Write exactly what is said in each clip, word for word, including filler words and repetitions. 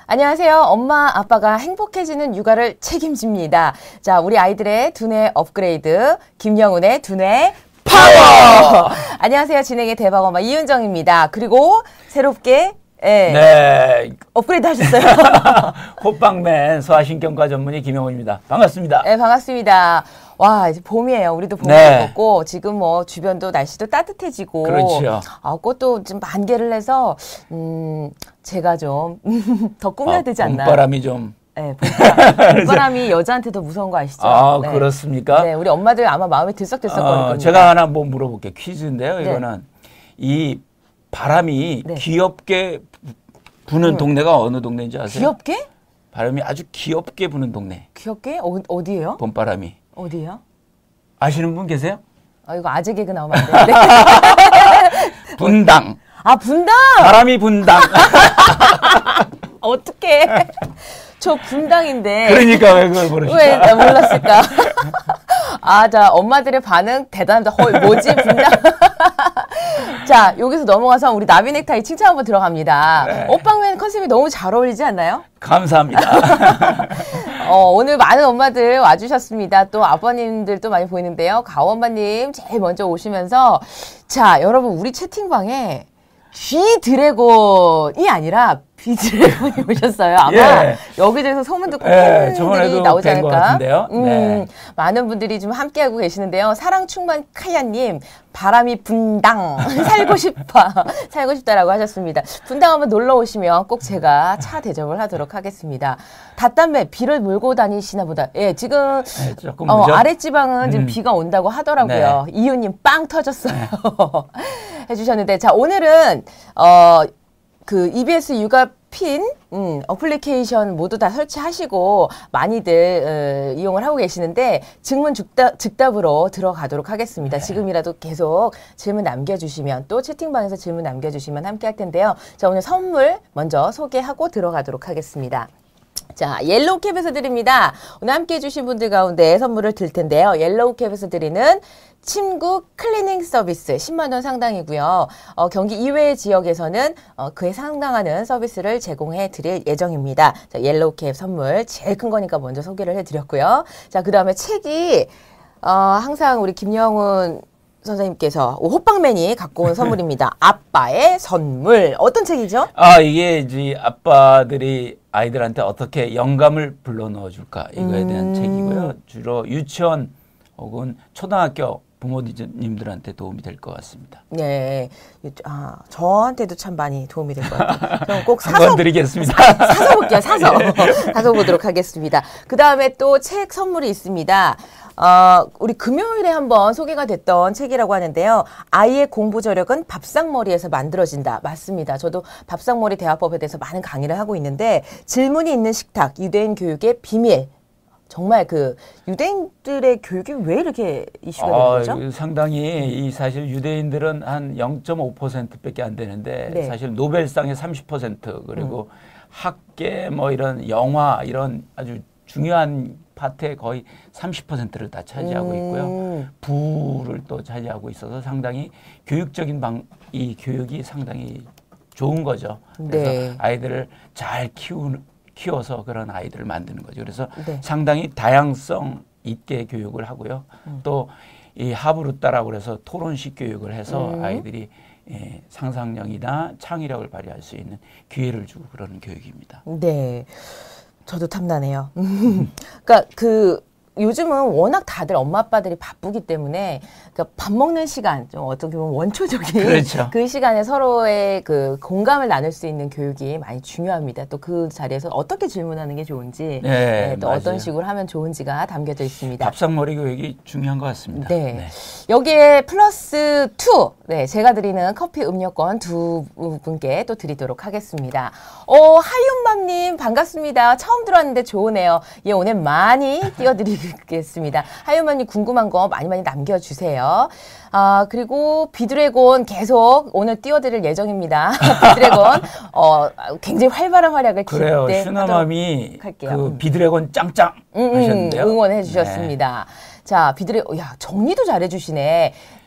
안녕하세요. 엄마, 아빠가 행복해지는 육아를 책임집니다. 자, 우리 아이들의 두뇌 업그레이드, 김영훈의 두뇌 파워! 안녕하세요. 진행의 대박엄마 이윤정입니다. 그리고 새롭게 예, 네. 업그레이드 하셨어요. 호빵맨 소아신경과 전문의 김영훈입니다. 반갑습니다. 네, 반갑습니다. 와, 이제 봄이에요. 우리도 봄이 네. 됐고, 지금 뭐 주변도 날씨도 따뜻해지고, 그렇죠. 아, 꽃도 좀 만개를 해서, 음, 제가 좀 더 꾸며야 아, 되지 않나. 봄바람이 좀. 네, 봄바람. 봄바람이 여자한테 더 무서운 거 아시죠? 아, 네. 그렇습니까? 네, 우리 엄마들 아마 마음이 들썩들썩거릴 어, 겁니다. 제가 하나 뭐 물어볼게요. 퀴즈인데요. 네. 이거는 이 바람이 네. 귀엽게 부는 음. 동네가 어느 동네인지 아세요? 귀엽게? 바람이 아주 귀엽게 부는 동네. 귀엽게? 어, 어디예요? 봄바람이. 어디예요? 아시는 분 계세요? 아, 이거 아재 개그 나오면 안 되는데. 분당. 아, 분당! 바람이 분당. 어떡해. 저 분당인데. 그러니까 왜 그걸 모르시죠? 왜 나 몰랐을까? 아, 자, 엄마들의 반응 대단합니다. 헐, 뭐지, 분당? 자, 여기서 넘어가서 우리 나비 넥타이 칭찬 한번 들어갑니다. 네. 오빵맨 컨셉이 너무 잘 어울리지 않나요? 감사합니다. 어, 오늘 많은 엄마들 와주셨습니다. 또 아버님들도 많이 보이는데요. 가오엄마님 제일 먼저 오시면서, 자, 여러분, 우리 채팅방에 쥐 드래곤이 아니라 비 드래곤이 오셨어요. 아마 예. 여기저기서 소문 듣고 예, 팬들이 저번에도 나오지 뵌것 않을까. 같은데요. 음, 네. 많은 분들이 좀 함께하고 계시는데요. 사랑 충만 카야님, 바람이 분당 살고 싶어 살고 싶다라고 하셨습니다. 분당 한번 놀러 오시면 꼭 제가 차 대접을 하도록 하겠습니다. 닷담배 비를 몰고 다니시나 보다. 예, 지금 네, 조금 어, 무죠? 아랫지방은 지금 음. 비가 온다고 하더라고요. 네. 이유님 빵 터졌어요. 해주셨는데, 자, 오늘은 어, 그 이비에스 육아 핀 음, 어플리케이션 모두 다 설치하시고 많이들 어, 이용을 하고 계시는데 증문 즉답, 즉답으로 들어가도록 하겠습니다. 네. 지금이라도 계속 질문 남겨주시면 또 채팅방에서 질문 남겨주시면 함께 할 텐데요. 자, 오늘 선물 먼저 소개하고 들어가도록 하겠습니다. 자, 옐로우캡에서 드립니다. 오늘 함께 해주신 분들 가운데 선물을 드릴 텐데요. 옐로우캡에서 드리는 침구 클리닝 서비스 십만 원 상당이고요. 어, 경기 이외의 지역에서는 어, 그에 상당하는 서비스를 제공해 드릴 예정입니다. 자, 옐로우캡 선물 제일 큰 거니까 먼저 소개를 해드렸고요. 자, 그 다음에 책이 어, 항상 우리 김영훈 선생님께서 호빵맨이 갖고 온 선물입니다. 아빠의 선물. 어떤 책이죠? 아, 이게 이제 아빠들이 아이들한테 어떻게 영감을 불러넣어 줄까 이거에 대한 음. 책이고요. 주로 유치원 혹은 초등학교 부모님들한테 도움이 될 것 같습니다. 네. 아, 저한테도 참 많이 도움이 될 것 같아요. 그럼 꼭 사서 한번 드리겠습니다. 사서 볼게요. 사서. 사서 보도록 하겠습니다. 그 다음에 또 책 선물이 있습니다. 어, 우리 금요일에 한번 소개가 됐던 책이라고 하는데요. 아이의 공부 저력은 밥상머리에서 만들어진다. 맞습니다. 저도 밥상머리 대화법에 대해서 많은 강의를 하고 있는데 질문이 있는 식탁, 유대인 교육의 비밀. 정말 그 유대인들의 교육이 왜 이렇게 이슈가 되는 거죠? 어, 상당히 이 사실 유대인들은 한 영 점 오 퍼센트밖에 안 되는데 네. 사실 노벨상의 삼십 퍼센트 그리고 음. 학계 뭐 이런 영화 이런 아주 중요한 파트의 거의 삼십 퍼센트를 다 차지하고 있고요. 음. 부를 또 차지하고 있어서 상당히 교육적인 방, 이 교육이 상당히 좋은 거죠. 그래서 네. 아이들을 잘 키우는 키워서 그런 아이들을 만드는 거죠. 그래서 네. 상당히 다양성 있게 교육을 하고요. 음. 또 이 하브루따라고 그래서 토론식 교육을 해서 음. 아이들이 예, 상상력이나 창의력을 발휘할 수 있는 기회를 주고 그러는 교육입니다. 네. 저도 탐나네요. 그러니까 그 요즘은 워낙 다들 엄마 아빠들이 바쁘기 때문에 그러니까 밥 먹는 시간 좀 어떻게 보면 원초적인 그렇죠. 그 시간에 서로의 그 공감을 나눌 수 있는 교육이 많이 중요합니다. 또 그 자리에서 어떻게 질문하는 게 좋은지 네, 네, 또 맞아요. 어떤 식으로 하면 좋은지가 담겨져 있습니다. 밥상머리 교육이 중요한 것 같습니다. 네. 네. 여기에 플러스 투, 네, 제가 드리는 커피 음료권 두 분께 또 드리도록 하겠습니다. 어, 하윤맘님 반갑습니다. 처음 들어왔는데 좋으네요. 예, 오늘 많이 띄워드리겠습니다. 하윤맘님 궁금한 거 많이 많이 남겨주세요. 아, 그리고 비드래곤 계속 오늘 띄워드릴 예정입니다. 비드래곤, 어, 굉장히 활발한 활약을 그래요. 기대하도록 슈나맘이 할게요. 그 비드래곤 짱짱 음, 하셨는데요. 응원해 주셨습니다. 네. 자, 비드래, 야, 정리도 잘해 주시네.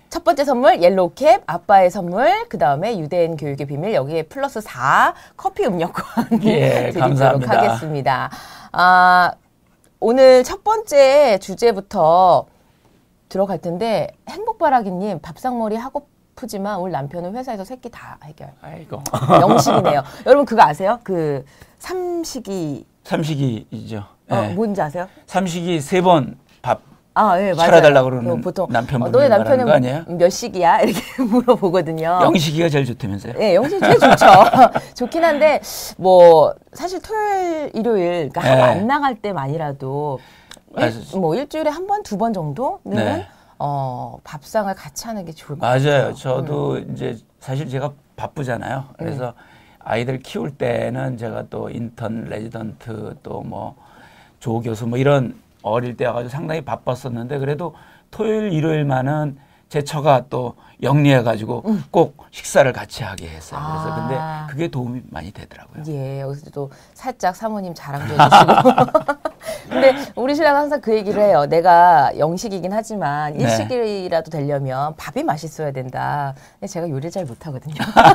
첫 번째 선물 옐로우캡, 아빠의 선물, 그 다음에 유대인 교육의 비밀 여기에 플러스 사 커피 음료권 예, 드리도록 감사합니다. 하겠습니다. 아, 오늘 첫 번째 주제부터 들어갈 텐데 행복바라기님 밥상머리 하고프지만 우리 남편은 회사에서 새끼 다 해결. 아이고. 영식이네요. 여러분 그거 아세요? 그 삼식이 삼식이죠. 어, 네. 뭔지 아세요? 삼식이 세 번 밥 아, 예, 맞아요. 차려달라고 그러는 보통 남편분들 어, 너의 말하는 남편은 거 아니에요? 몇 식이야? 이렇게 물어보거든요. 영식이가 제일 좋다면서요? 네, 영식이 제일 좋죠. 좋긴 한데 뭐 사실 토요일, 일요일 그러니까 네. 안 나갈 때만이라도 맞아요. 일, 뭐 일주일에 한 번, 두 번 정도는 네. 어, 밥상을 같이 하는 게 좋을 것 같아요. 맞아요. 저도 음. 이제 사실 제가 바쁘잖아요. 그래서 음. 아이들 키울 때는 제가 또 인턴, 레지던트 또 뭐 조교수 뭐 이런 어릴 때 와가지고 상당히 바빴었는데 그래도 토요일, 일요일만은 제 처가 또 영리해가지고 음. 꼭 식사를 같이 하게 했어요. 그래서 아. 근데 그게 도움이 많이 되더라고요. 예, 여기서 또 살짝 사모님 자랑도 해주시고. 근데 우리 신랑은 항상 그 얘기를 해요. 내가 영식이긴 하지만 네. 일식이라도 되려면 밥이 맛있어야 된다. 근데 제가 요리를 잘 못하거든요.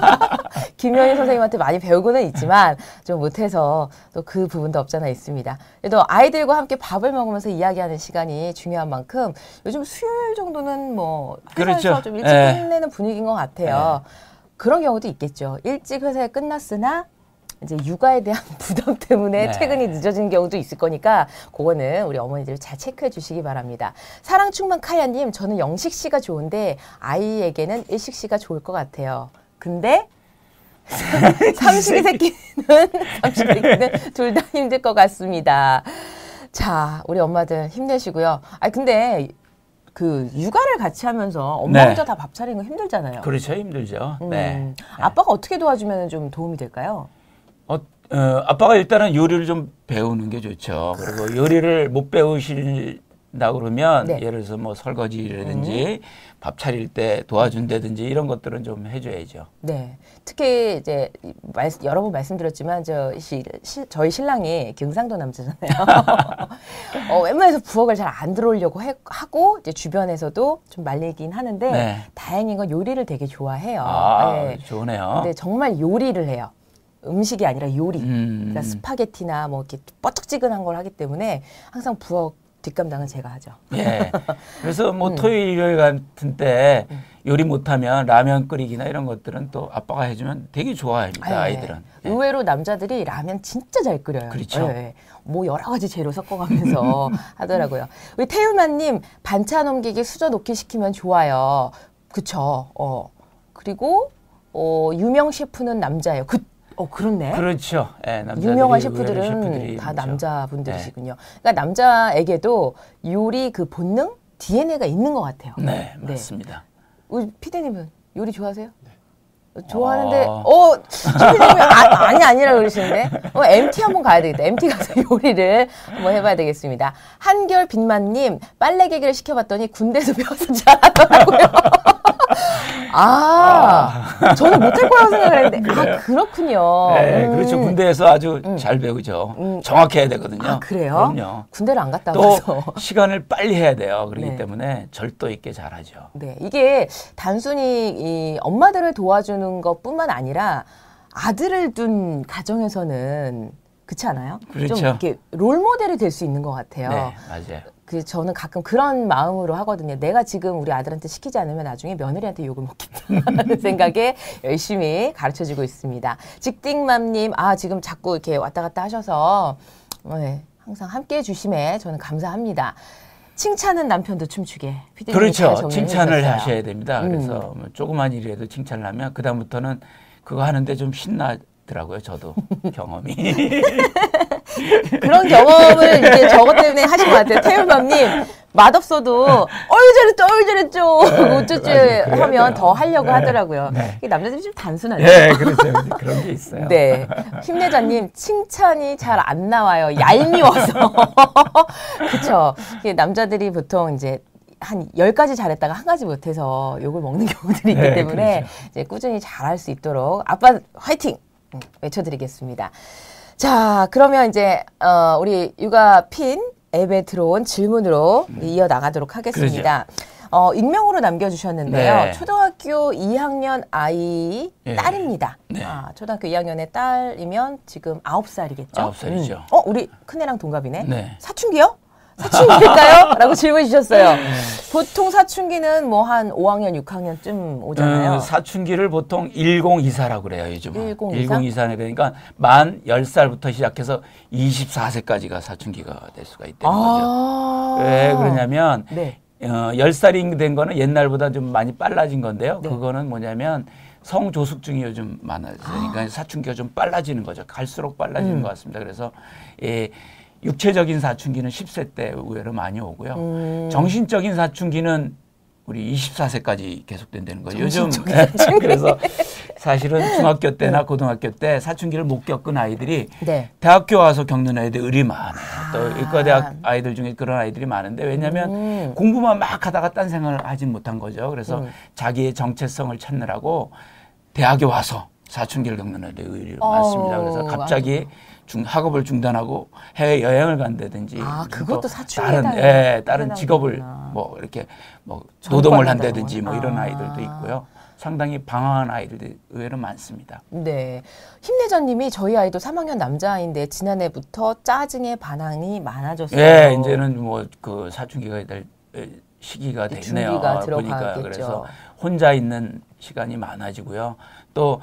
김영희 선생님한테 많이 배우고는 있지만 좀 못해서 또 그 부분도 없잖아 있습니다. 그래도 아이들과 함께 밥을 먹으면서 이야기하는 시간이 중요한 만큼 요즘 수요일 정도는 뭐 회사에서 그렇죠. 좀 일찍 네. 끝내는 분위기인 것 같아요. 네. 그런 경우도 있겠죠. 일찍 회사에 끝났으나 이제 육아에 대한 부담 때문에 네. 퇴근이 늦어지는 경우도 있을 거니까 그거는 우리 어머니들 잘 체크해 주시기 바랍니다. 사랑 충만 카야님, 저는 영식 씨가 좋은데 아이에게는 일식 씨가 좋을 것 같아요. 근데 삼식이 새끼는 삼식이 새끼는 둘 다 힘들 것 같습니다. 자, 우리 엄마들 힘내시고요. 아 근데 그 육아를 같이 하면서 엄마 네. 혼자 다 밥 차리는 거 힘들잖아요. 그렇죠. 힘들죠. 음, 네. 아빠가 어떻게 도와주면 좀 도움이 될까요? 어, 어, 아빠가 일단은 요리를 좀 배우는 게 좋죠. 그리고 요리를 못 배우신다 그러면 네. 예를 들어서 뭐 설거지라든지 음. 밥 차릴 때 도와준다든지 이런 것들은 좀 해줘야죠. 네. 특히 이제 말, 여러 번 말씀드렸지만 저 시, 시, 저희 신랑이 경상도 남자잖아요. 어, 웬만해서 부엌을 잘 안 들어오려고 해, 하고 이제 주변에서도 좀 말리긴 하는데 네. 다행인 건 요리를 되게 좋아해요. 아, 네. 좋네요. 근데 정말 요리를 해요. 음식이 아니라 요리. 음. 그러니까 스파게티나 뭐 이렇게 뻐쩍지근한 걸 하기 때문에 항상 부엌 뒷감당은 제가 하죠. 예. 그래서 뭐 음. 토요일, 일요일 같은 때 요리 못하면 라면 끓이기나 이런 것들은 또 아빠가 해주면 되게 좋아합니다. 네. 아이들은. 예. 의외로 남자들이 라면 진짜 잘 끓여요. 그렇죠. 네. 뭐 여러 가지 재료 섞어가면서 하더라고요. 우리 태율만님 반찬 옮기기 수저 놓기 시키면 좋아요. 그쵸. 어. 그리고 어, 유명 셰프는 남자예요. 그, 어 그렇네. 그렇죠. 예, 남자들이 유명한 의외로 셰프들은 셰프들이 다 많죠. 남자분들이시군요. 그러니까 남자에게도 요리 그 본능, 디엔에이가 있는 것 같아요. 네, 맞습니다. 우리 피디님은 요리 좋아하세요? 네. 좋아하는데, 어. 어, 피디님이 아, 아니, 아니라 그러시는데, 어, 엠티 한번 가야 되겠다. 엠티 가서 요리를 한번 해봐야 되겠습니다. 한결 빈만님, 빨래 개기를 시켜봤더니 군대에서 배워서 잘하더라고요. 아, 아, 저는 못할 거라고 생각을 했는데, 아, 그렇군요. 네, 음. 그렇죠. 군대에서 아주 음. 잘 배우죠. 음. 정확해야 되거든요. 아, 그래요? 그럼요. 군대를 안 갔다 또 와서. 시간을 빨리 해야 돼요. 그렇기 네. 때문에 절도 있게 잘하죠. 네, 이게 단순히 이 엄마들을 도와주는 것뿐만 아니라 아들을 둔 가정에서는 그렇지 않아요? 그렇죠. 좀 이렇게 롤 모델이 될 수 있는 것 같아요. 네, 맞아요. 그 저는 가끔 그런 마음으로 하거든요. 내가 지금 우리 아들한테 시키지 않으면 나중에 며느리한테 욕을 먹겠다는 생각에 열심히 가르쳐주고 있습니다. 직딩맘님, 아 지금 자꾸 이렇게 왔다 갔다 하셔서 네, 항상 함께해 주심에 저는 감사합니다. 칭찬은 남편도 춤추게. 그렇죠. 칭찬을 하셔야 됩니다. 음. 그래서 뭐 조그만 일이라도 칭찬을 하면 그 다음부터는 그거 하는데 좀 신나더라고요. 저도 경험이. 그런 경험을 이제 저것 때문에 하신 것 같아요. 태율맘님 맛없어도 어유 잘했죠, 어유 잘했죠, 어쩌지 하면 더 하려고 네. 하더라고요. 네. 남자들이 좀 단순하죠. 네, 그렇죠. 그런 게 있어요. 네, 힘내자님 칭찬이 잘 안 나와요. 얄미워서. 그렇죠. 남자들이 보통 이제 한 열 가지 잘했다가 한 가지 못해서 욕을 먹는 경우들이 있기 네, 때문에 그렇죠. 이제 꾸준히 잘할 수 있도록 아빠 화이팅 외쳐드리겠습니다. 자, 그러면 이제 어, 우리 육아핀 앱에 들어온 질문으로 음. 이어나가도록 하겠습니다. 그러죠. 어, 익명으로 남겨주셨는데요. 네. 초등학교 이 학년 아이 네. 딸입니다. 네. 아, 초등학교 이 학년의 딸이면 지금 아홉 살이겠죠? 아홉 살이죠. 음. 어, 우리 큰애랑 동갑이네. 네. 사춘기요? 사춘기일까요? 라고 질문 주셨어요. 보통 사춘기는 뭐 한 오 학년, 육 학년쯤 오잖아요. 음, 사춘기를 보통 일공이사라고 그래요, 요즘은. 일공이사? 일공이사네. 그러니까 만 열 살부터 시작해서 이십사 세까지가 사춘기가 될 수가 있다는 아~ 거죠. 왜 그러냐면 네. 어, 열 살이 된 거는 옛날보다 좀 많이 빨라진 건데요. 네. 그거는 뭐냐면 성조숙증이 요즘 많아지니까 아. 사춘기가 좀 빨라지는 거죠. 갈수록 빨라지는 음. 것 같습니다. 그래서 예, 육체적인 사춘기는 십 세 때 의외로 많이 오고요. 음. 정신적인 사춘기는 우리 이십사 세까지 계속된다는 거예요. 요즘 그래서 사실은 중학교 때나 네. 고등학교 때 사춘기를 못 겪은 아이들이 네. 대학교 와서 겪는 아이들이 많아요. 아. 또 의과대학 아이들 중에 그런 아이들이 많은데 왜냐하면 음. 공부만 막 하다가 딴 생각을 하진 못한 거죠. 그래서 음. 자기의 정체성을 찾느라고 대학에 와서 사춘기를 겪는 아이들이 의외로 어. 많습니다. 그래서 갑자기 중, 학업을 중단하고 해외 여행을 간다든지 아 그것도 사춘기다. 다른 예, 다른 직업을 뭐 이렇게 뭐 노동을 한다든지 뭐 이런 아. 아이들도 있고요. 상당히 방황한 아이들이 의외로 많습니다. 네, 힘내자님이 저희 아이도 삼 학년 남자아이인데 지난해부터 짜증의 반항이 많아졌어요. 예, 이제는 뭐 그 사춘기가 될 시기가 됐네요. 준비가 보니까 들어가겠죠. 그래서 혼자 있는 시간이 많아지고요. 또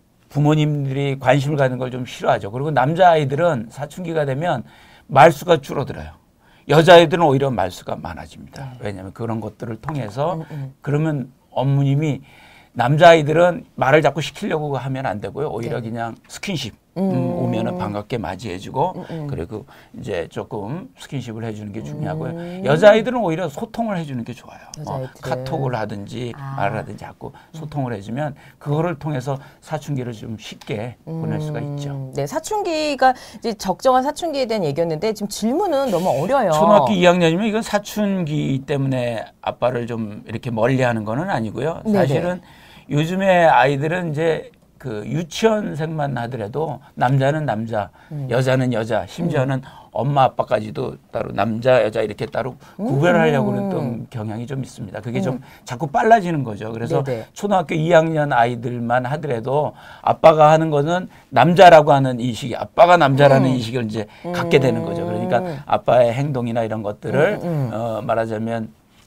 부모님들이 관심을 갖는 걸 좀 싫어하죠. 그리고 남자아이들은 사춘기가 되면 말수가 줄어들어요. 여자아이들은 오히려 말수가 많아집니다. 네. 왜냐하면 그런 것들을 통해서 음, 음. 그러면 어머님이 남자아이들은 말을 자꾸 시키려고 하면 안 되고요. 오히려 네. 그냥 스킨십 음. 음, 오면은 반갑게 맞이해주고 음, 음. 그리고 이제 조금 스킨십을 해주는 게 중요하고요. 음. 여자아이들은 오히려 소통을 해주는 게 좋아요. 어, 카톡을 하든지 아. 말을 하든지 자꾸 소통을 해주면 그거를 통해서 사춘기를 좀 쉽게 음. 보낼 수가 있죠. 네, 사춘기가 이제 적정한 사춘기에 대한 얘기였는데 지금 질문은 너무 어려요. 초등학교 이 학년이면 이건 사춘기 때문에 아빠를 좀 이렇게 멀리하는 거는 아니고요. 사실은 네네. 요즘에 아이들은 이제 그 유치원생만 하더라도 남자는 남자, 음. 여자는 여자, 심지어는 음. 엄마 아빠까지도 따로 남자 여자 이렇게 따로 음. 구별하려고 했던 경향이 좀 있습니다. 그게 음. 좀 자꾸 빨라지는 거죠. 그래서 네네. 초등학교 이 학년 아이들만 하더라도 아빠가 하는 거는 남자라고 하는 인식이 아빠가 남자라는 음. 인식을 이제 음. 갖게 되는 거죠. 그러니까 아빠의 행동이나 이런 것들을 음. 음. 어, 말하자면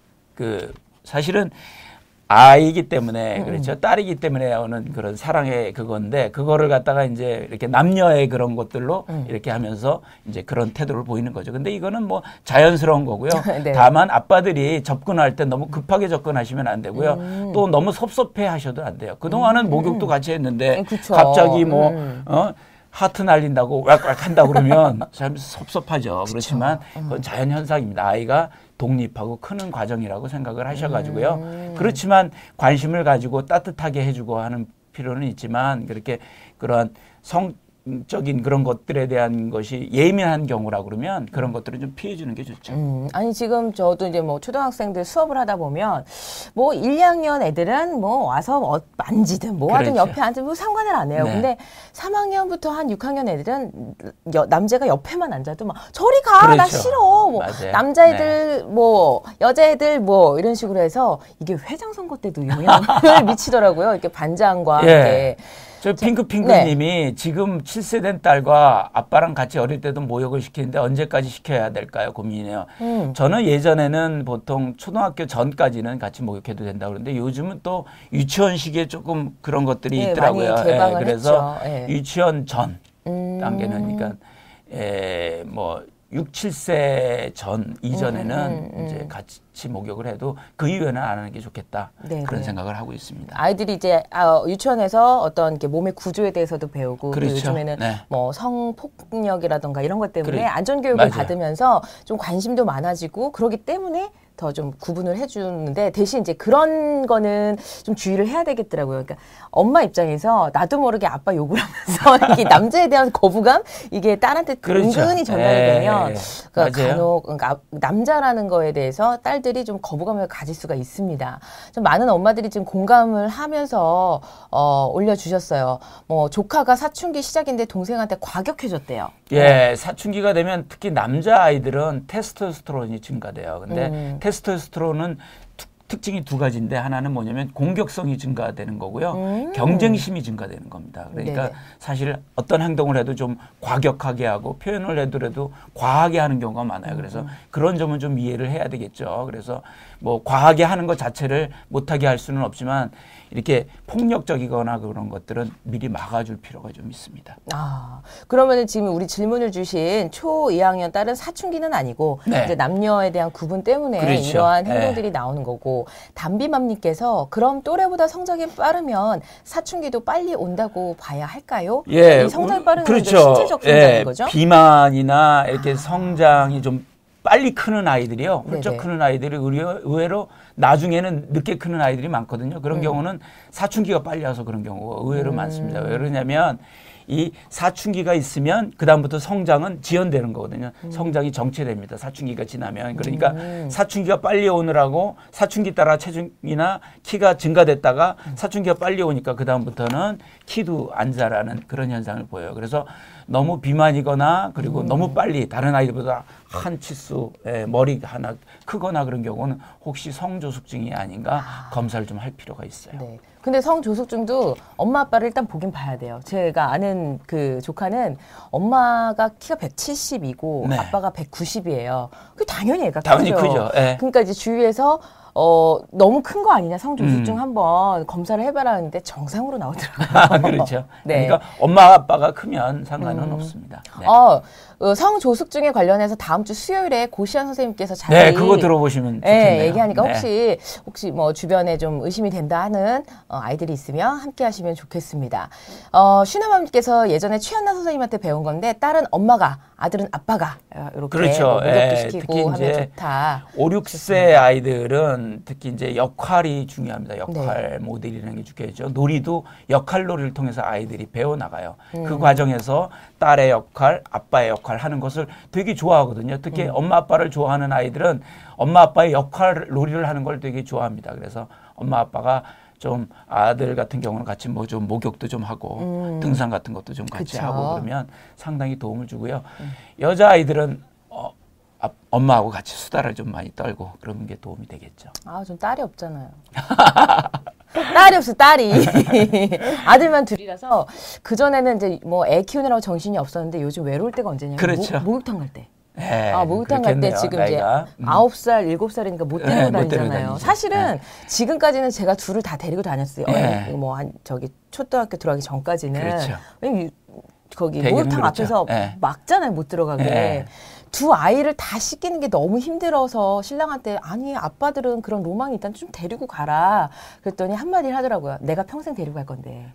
그 사실은 아이기 때문에 음. 그렇죠. 딸이기 때문에 오는 그런 사랑의 그건데 그거를 갖다가 이제 이렇게 남녀의 그런 것들로 음. 이렇게 하면서 이제 그런 태도를 보이는 거죠. 근데 이거는 뭐 자연스러운 거고요. 네. 다만 아빠들이 접근할 때 너무 급하게 접근하시면 안 되고요. 음. 또 너무 섭섭해 하셔도 안 돼요. 그동안은 음. 목욕도 같이 했는데 그쵸. 갑자기 뭐 음. 어? 하트 날린다고 왁왁 한다고 그러면 참 섭섭하죠. 그쵸. 그렇지만 그건 자연 현상입니다. 아이가 독립하고 크는 과정이라고 생각을 하셔가지고요. 음. 그렇지만 관심을 가지고 따뜻하게 해주고 하는 필요는 있지만 그렇게 그러한 성적인 그런 것들에 대한 것이 예민한 경우라 그러면 그런 것들은 좀 피해주는 게 좋죠. 음. 아니 지금 저도 이제 뭐 초등학생들 수업을 하다 보면 뭐 일, 이 학년 애들은 뭐 와서 어, 만지든 뭐 하든 그렇죠. 옆에 앉으면 뭐 상관을 안 해요. 네. 근데 삼 학년부터 한 육 학년 애들은 여, 남자가 옆에만 앉아도 막 저리 가, 그렇죠. 나 싫어. 뭐 남자애들 네. 뭐 여자애들 뭐 이런 식으로 해서 이게 회장 선거 때도 영향을 미치더라고요. 이렇게 반장과 예. 함께. 저 핑크핑크님이 네. 지금 칠 세 된 딸과 아빠랑 같이 어릴 때도 모욕을 시키는데 언제까지 시켜야 될까요? 고민이네요. 음. 저는 예전에는 보통 초등학교 전까지는 같이 목욕해도 된다고 그러는데 요즘은 또 유치원 시기에 조금 그런 것들이 네, 있더라고요. 많이 개방을 예, 그래서 했죠. 네. 유치원 전 음. 단계는 그러니까 예, 뭐 육, 칠 세 전 이전에는 음, 음, 음. 이제 같이 목욕을 해도 그 이후에는 안 하는 게 좋겠다. 네네. 그런 생각을 하고 있습니다. 아이들이 이제 아, 유치원에서 어떤 이렇게 몸의 구조에 대해서도 배우고 그렇죠. 요즘에는 네. 뭐 성폭력이라든가 이런 것 때문에 그래. 안전교육을 맞아요. 받으면서 좀 관심도 많아지고 그러기 때문에 더 좀 구분을 해주는데 대신 이제 그런 거는 좀 주의를 해야 되겠더라고요. 그러니까 엄마 입장에서 나도 모르게 아빠 욕을 하면서 이게 남자에 대한 거부감 이게 딸한테 그렇죠. 은근히 전달이 에이, 되면 그러니까 맞아요. 간혹 그러니까 남자라는 거에 대해서 딸들이 좀 거부감을 가질 수가 있습니다. 좀 많은 엄마들이 지금 공감을 하면서 어, 올려주셨어요. 뭐 조카가 사춘기 시작인데 동생한테 과격해졌대요. 예, 네. 사춘기가 되면 특히 남자 아이들은 테스토스테론이 증가돼요. 근데 음. 테스토스테론은 특징이 두 가지인데 하나는 뭐냐면 공격성이 증가되는 거고요. 음. 경쟁심이 증가되는 겁니다. 그러니까 네네. 사실 어떤 행동을 해도 좀 과격하게 하고 표현을 해더라도 과하게 하는 경우가 많아요. 그래서 음. 그런 점은 좀 이해를 해야 되겠죠. 그래서 뭐 과하게 하는 것 자체를 못하게 할 수는 없지만 이렇게 폭력적이거나 그런 것들은 미리 막아줄 필요가 좀 있습니다. 아, 그러면은 지금 우리 질문을 주신 초 이 학년 딸은 사춘기는 아니고 네. 이제 남녀에 대한 구분 때문에 그렇죠. 이러한 행동들이 네. 나오는 거고 담비맘님께서 그럼 또래보다 성장이 빠르면 사춘기도 빨리 온다고 봐야 할까요? 예, 이 성장이 빠른 건 그렇죠. 신체적 성장인 예, 거죠? 비만이나 이렇게 아. 성장이 좀 빨리 크는 아이들이요. 훌쩍 네네. 크는 아이들이 의외로 나중에는 늦게 크는 아이들이 많거든요. 그런 음. 경우는 사춘기가 빨리 와서 그런 경우가 의외로 음. 많습니다. 왜 그러냐면 이 사춘기가 있으면 그다음부터 성장은 지연되는 거거든요. 음. 성장이 정체됩니다. 사춘기가 지나면. 그러니까 음. 사춘기가 빨리 오느라고 사춘기 따라 체중이나 키가 증가됐다가 음. 사춘기가 빨리 오니까 그다음부터는 키도 안 자라는 그런 현상을 보여요. 그래서 너무 비만이거나 그리고 음. 너무 빨리 다른 아이들보다 한 치수 예, 머리 하나 크거나 그런 경우는 혹시 성조숙증이 아닌가 아. 검사를 좀 할 필요가 있어요. 네. 근데 성조숙증도 엄마 아빠를 일단 보긴 봐야 돼요. 제가 아는 그 조카는 엄마가 키가 백칠십이고 네. 아빠가 백구십이에요. 그 당연히 애가 당연히 크죠. 크죠. 네. 그러니까 이제 주위에서 어, 너무 큰 거 아니냐, 성조숙증 음. 한번 검사를 해봐라 하는데 정상으로 나오더라고요. 그렇죠. 네. 그러니까 엄마 아빠가 크면 상관은 음. 없습니다. 네. 어, 어, 성조숙증에 관련해서 다음 주 수요일에 고시안 선생님께서 자세히 네, 그거 들어보시면 좋겠네요. 네, 얘기하니까 네. 혹시 혹시 뭐 주변에 좀 의심이 된다 하는 어, 아이들이 있으면 함께 하시면 좋겠습니다. 어, 슈나맘님께서 예전에 최한나 선생님한테 배운 건데 딸은 엄마가 아들은 아빠가 이렇게 그렇죠. 뭐 목욕도 시키고 특히 하면 이제 좋다. 오, 육 세 아이들은 특히 이제 역할이 중요합니다. 역할 네. 모델이라는 게 중요하죠. 놀이도 역할 놀이를 통해서 아이들이 배워나가요. 음. 그 과정에서 딸의 역할, 아빠의 역할 하는 것을 되게 좋아하거든요. 특히 음. 엄마 아빠를 좋아하는 아이들은 엄마 아빠의 역할 놀이를 하는 걸 되게 좋아합니다. 그래서 엄마 아빠가 좀 아들 같은 경우는 같이 뭐 좀 목욕도 좀 하고 음. 등산 같은 것도 좀 같이 그쵸. 하고 그러면 상당히 도움을 주고요. 음. 여자 아이들은 어, 아, 엄마하고 같이 수다를 좀 많이 떨고 그런 게 도움이 되겠죠. 아, 전 딸이 없잖아요. 딸이 없어, 딸이. 아들만 둘이라서 그전에는 이제 뭐 애 키우느라고 정신이 없었는데 요즘 외로울 때가 언제냐면 그렇죠. 모, 목욕탕 갈 때. 네, 아, 목욕탕 갈 때 지금 나이가. 이제 아홉 살, 일곱 살이니까 못 데리고 네, 다니잖아요. 못 사실은 네. 지금까지는 제가 둘을 다 데리고 다녔어요. 네. 뭐 한 저기 초등학교 들어가기 전까지는. 그렇죠. 왜냐면 거기 되게는 목욕탕 그렇죠. 앞에서 네. 막잖아요, 못 들어가게. 네. 두 아이를 다 씻기는 게 너무 힘들어서 신랑한테 아니 아빠들은 그런 로망이 있다면 좀 데리고 가라. 그랬더니 한마디를 하더라고요. 내가 평생 데리고 갈 건데.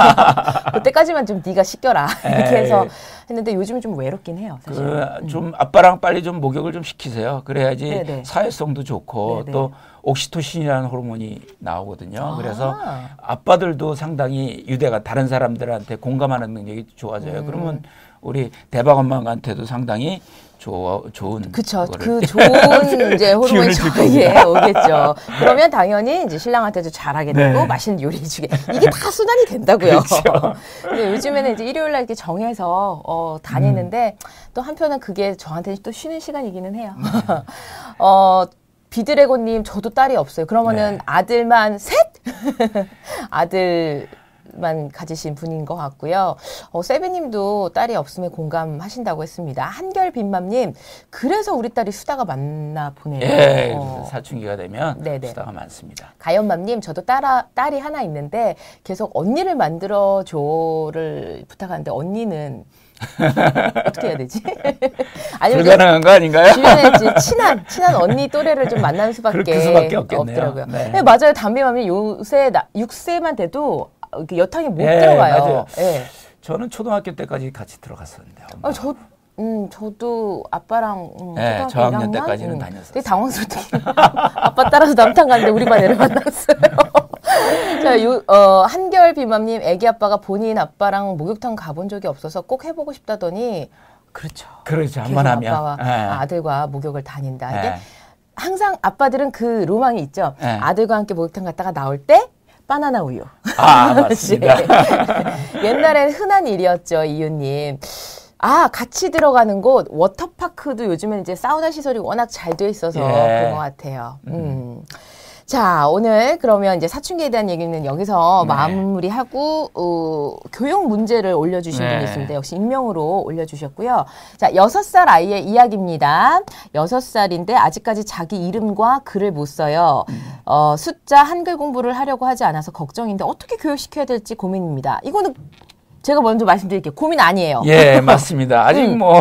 그때까지만 좀 네가 씻겨라. 이렇게 해서 했는데 요즘은 좀 외롭긴 해요. 사실. 그, 좀 음. 아빠랑 빨리 좀 목욕을 좀 시키세요. 그래야지 네네. 사회성도 좋고 네네. 또 옥시토신이라는 호르몬이 나오거든요. 아. 그래서 아빠들도 상당히 유대가 다른 사람들한테 공감하는 능력이 좋아져요. 음. 그러면 우리 대박 엄마한테도 상당히 조, 좋은 그쵸. 그 좋은 이제 호르몬이 저에게 오겠죠. 그러면 당연히 이제 신랑한테도 잘하게 되고 네. 맛있는 요리 주게. 이게 다 순환이 된다고요. 그렇죠. 근데 요즘에는 이제 일요일 날 이렇게 정해서 어, 다니는데 음. 또 한편은 그게 저한테는 또 쉬는 시간이기는 해요. 음. 어, 비드래곤님 저도 딸이 없어요. 그러면은 네. 아들만 셋? 아들 만 가지신 분인 것 같고요. 어, 세비님도 딸이 없음에 공감하신다고 했습니다. 한결빈맘님, 그래서 우리 딸이 수다가 많나 보네요. 예, 어. 사춘기가 되면 네네. 수다가 많습니다. 가연맘님, 저도 딸아, 딸이 하나 있는데 계속 언니를 만들어줘를 부탁하는데 언니는 어떻게 해야 되지? 아니면 불가능한 거 아닌가요? 주변에 이제 친한 친한 언니 또래를 좀 만나는 수밖에, 그 수밖에 없겠네요. 없더라고요. 네. 네, 맞아요. 담비맘님 요새 나, 육 세만 돼도 여탕에 못 네, 들어가요. 맞아요. 네. 저는 초등학교 때까지 같이 들어갔었는데. 아, 저, 음, 저도 아빠랑 음, 네, 초등학교 저학년 일 학년? 때까지는 음, 다녔었어요. 되게 당황스럽게 아빠 따라서 남탕 갔는데 우리 반 애를 만났어요. 자, 요, 어, 한결 비맘님, 애기 아빠가 본인 아빠랑 목욕탕 가본 적이 없어서 꼭 해보고 싶다더니 그렇죠. 그렇죠. 한번 하면 아빠와 네. 아들과 목욕을 다닌다. 이게 네. 항상 아빠들은 그 로망이 있죠. 네. 아들과 함께 목욕탕 갔다가 나올 때 바나나 우유. 아, 맞습니다. 옛날엔 흔한 일이었죠, 이유님. 아, 같이 들어가는 곳, 워터파크도 요즘엔 이제 사우나 시설이 워낙 잘 돼 있어서 예. 그런 것 같아요. 음. 자, 오늘 그러면 이제 사춘기에 대한 얘기는 여기서 네. 마무리하고, 어, 교육 문제를 올려주신 네. 분이 있습니다. 역시 익명으로 올려주셨고요. 자, 여섯 살 아이의 이야기입니다. 여섯 살인데 아직까지 자기 이름과 글을 못 써요. 음. 어, 숫자 한글 공부를 하려고 하지 않아서 걱정인데 어떻게 교육시켜야 될지 고민입니다. 이거는 제가 먼저 말씀드릴게요. 고민 아니에요. 예, 맞습니다. 아직 음. 뭐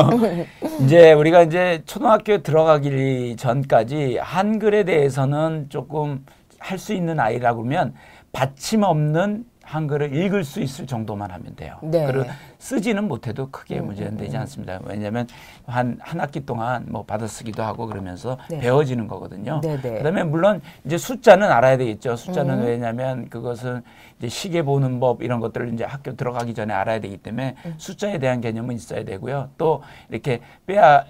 이제 우리가 이제 초등학교 들어가기 전까지 한글에 대해서는 조금 할 수 있는 아이라고 그러면 받침 없는 한글을 읽을 수 있을 정도만 하면 돼요. 네. 그리고 쓰지는 못해도 크게 음, 문제는 음, 되지 음. 않습니다. 왜냐하면 한, 한 학기 동안 뭐 받아쓰기도 하고 그러면서 네. 배워지는 거거든요. 네, 네. 그다음에 물론 이제 숫자는 알아야 되겠죠. 숫자는 음. 왜냐하면 그것은 이제 시계 보는 법 이런 것들을 이제 학교 들어가기 전에 알아야 되기 때문에 음. 숫자에 대한 개념은 있어야 되고요. 또 이렇게 빼야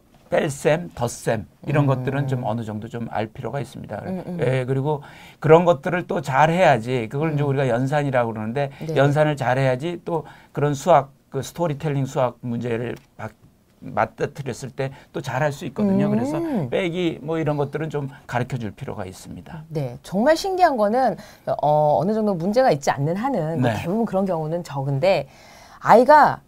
뺄셈, 덧셈 이런 음. 것들은 좀 어느 정도 좀 알 필요가 있습니다. 음, 음. 예, 그리고 그런 것들을 또 잘 해야지 그걸 이제 음. 우리가 연산이라고 그러는데 네. 연산을 잘 해야지 또 그런 수학 그 스토리텔링 수학 문제를 막 맞닥뜨렸을 때 또 잘할 수 있거든요. 음. 그래서 빼기 뭐 이런 것들은 좀 가르쳐 줄 필요가 있습니다. 네, 정말 신기한 거는 어, 어느 정도 문제가 있지 않는 한은 뭐 네. 대부분 그런 경우는 적은데 아이가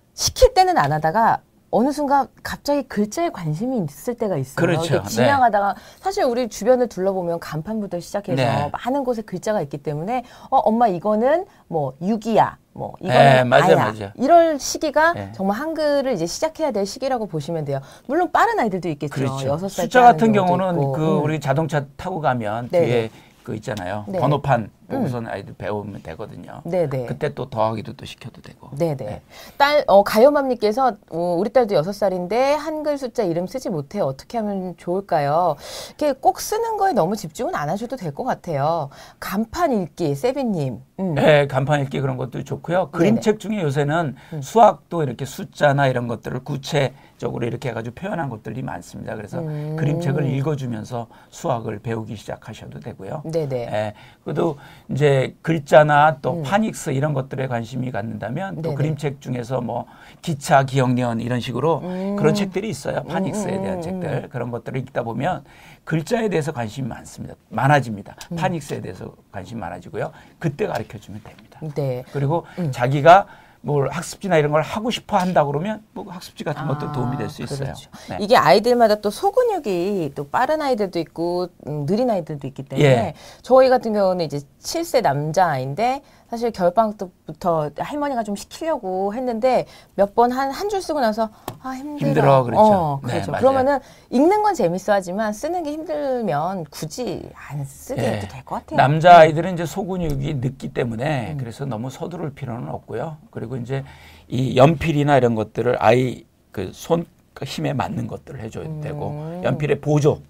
시킬 때는 안 하다가 어느 순간 갑자기 글자에 관심이 있을 때가 있어요. 그렇죠. 이렇게 지나가다가 사실 우리 주변을 둘러보면 간판부터 시작해서 네. 많은 곳에 글자가 있기 때문에 어 엄마 이거는 뭐 육이야. 뭐 이거는 네, 맞아요, 아야. 맞아요. 이럴 시기가 네. 정말 한글을 이제 시작해야 될 시기라고 보시면 돼요. 물론 빠른 아이들도 있겠죠. 그렇죠. 여섯 살 숫자 때 하는 같은 경우도 경우는 있고. 그 음. 우리 자동차 타고 가면 네네. 뒤에 그 있잖아요. 네. 번호판 보고선 아이들 배우면 되거든요. 네네. 그때 또 더하기도 또 시켜도 되고. 네네. 네. 딸, 어, 가요맘님께서, 어, 우리 딸도 여섯 살인데, 한글 숫자 이름 쓰지 못해. 어떻게 하면 좋을까요? 이렇게 꼭 쓰는 거에 너무 집중은 안 하셔도 될 것 같아요. 간판 읽기, 세비님. 음. 네, 간판 읽기 그런 것도 좋고요. 그림책 중에 요새는 음. 수학도 이렇게 숫자나 이런 것들을 구체적으로 이렇게 해가지고 표현한 것들이 많습니다. 그래서 음. 그림책을 읽어주면서 수학을 배우기 시작하셔도 되고요. 네네. 예, 그래도 이제 글자나 또 음. 파닉스 이런 것들에 관심이 갖는다면 또 네네. 그림책 중에서 뭐 기차 기억년 이런 식으로 음. 그런 책들이 있어요. 파닉스에 음, 대한 음, 책들 음. 그런 것들을 읽다 보면 글자에 대해서 관심이 많습니다. 많아집니다. 음. 파닉스에 대해서 관심이 많아지고요. 그때 가르쳐 주면 됩니다. 네. 그리고 음. 자기가 뭘 학습지나 이런 걸 하고 싶어 한다 그러면 뭐 학습지 같은 것도 아, 도움이 될 수 있어요. 그렇죠. 네. 이게 아이들마다 또 소근육이 또 빠른 아이들도 있고 음, 느린 아이들도 있기 때문에 예. 저희 같은 경우는 이제 칠 세 남자아이인데 사실 겨울방학 때부터 할머니가 좀 시키려고 했는데 몇 번 한 한 줄 쓰고 나서 아 힘들어. 힘들어, 그렇죠. 어, 네, 그렇죠. 맞아요. 그러면은 읽는 건 재밌어 하지만 쓰는 게 힘들면 굳이 안 쓰게 예. 해도 될 것 같아요. 남자 아이들은 이제 소근육이 늦기 때문에 음. 그래서 너무 서두를 필요는 없고요. 그리고 이제 이 연필이나 이런 것들을 아이 그 손 힘에 맞는 것들을 해줘야 음. 되고 연필의 보조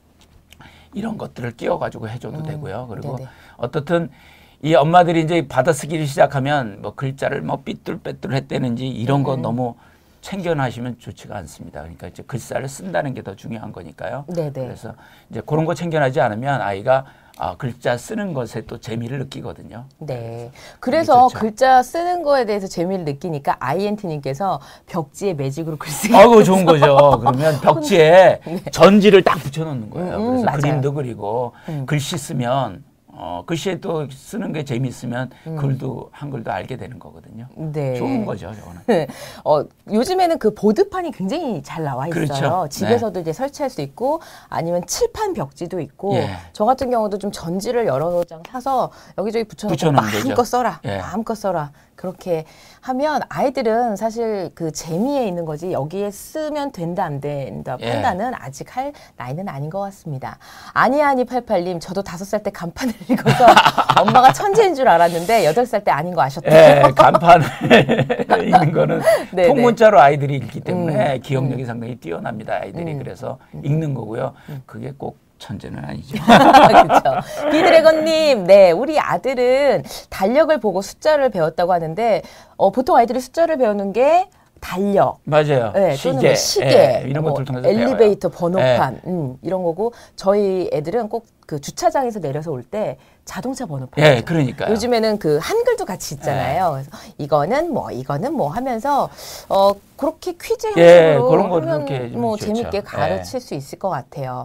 이런 것들을 끼워가지고 해줘도 음. 되고요. 그리고 네네. 어떻든 이 엄마들이 이제 받아쓰기를 시작하면 뭐 글자를 뭐 삐뚤빼뚤 했다는지 이런 거 음. 너무 챙겨나시면 좋지가 않습니다. 그러니까 이제 글자를 쓴다는 게 더 중요한 거니까요. 네네. 그래서 이제 그런 거 챙겨나지 않으면 아이가 아, 글자 쓰는 것에 또 재미를 느끼거든요. 네. 그래서 좋죠. 글자 쓰는 거에 대해서 재미를 느끼니까 아이엔티님께서 벽지에 매직으로 글 쓰기. 아이고 좋은 거죠. 그러면 벽지에 전지를 딱 붙여놓는 거예요. 음, 음, 그래서 맞아요. 그림도 그리고 음. 글씨 쓰면 어, 글씨에 또 쓰는 게 재미있으면 글도 한글도 알게 되는 거거든요. 네. 좋은 거죠, 저거는. 어, 요즘에는 그 보드판이 굉장히 잘 나와 있어요. 그렇죠. 집에서도 이제 설치할 수 있고 아니면 칠판 벽지도 있고 예. 저 같은 경우도 좀 전지를 여러 장 사서 여기저기 붙여놓고 붙여놓으면 되죠. 마음껏 써라. 예. 마음껏 써라. 그렇게 하면 아이들은 사실 그 재미에 있는 거지 여기에 쓰면 된다 안 된다 예. 판단은 아직 할 나이는 아닌 것 같습니다. 아니야 아니 팔팔님 저도 다섯 살 때 간판을 읽어서 엄마가 천재인 줄 알았는데 여덟 살 때 아닌 거 아셨대요. 예, 간판을 읽는 거는 네네. 통문자로 아이들이 읽기 때문에 음, 기억력이 상당히 뛰어납니다. 아이들이. 음. 그래서 읽는 거고요. 그게 꼭 천재는 아니죠. 그렇죠. 비드래곤님, 네, 우리 아들은 달력을 보고 숫자를 배웠다고 하는데 어, 보통 아이들이 숫자를 배우는 게 달력, 맞아요. 네, 시계, 또는 뭐 시계, 예, 이런 뭐 것들 통해서 엘리베이터 배워요. 번호판, 음, 이런 거고 저희 애들은 꼭 그 주차장에서 내려서 올 때 자동차 번호판. 예, 그러니까요. 요즘에는 그 한글도 같이 있잖아요. 예. 그래서 이거는 뭐 이거는 뭐 하면서 어 그렇게 퀴즈 형식으로 예, 그런 거 하면 그렇게 뭐 좋죠. 재밌게 가르칠 예. 수 있을 것 같아요.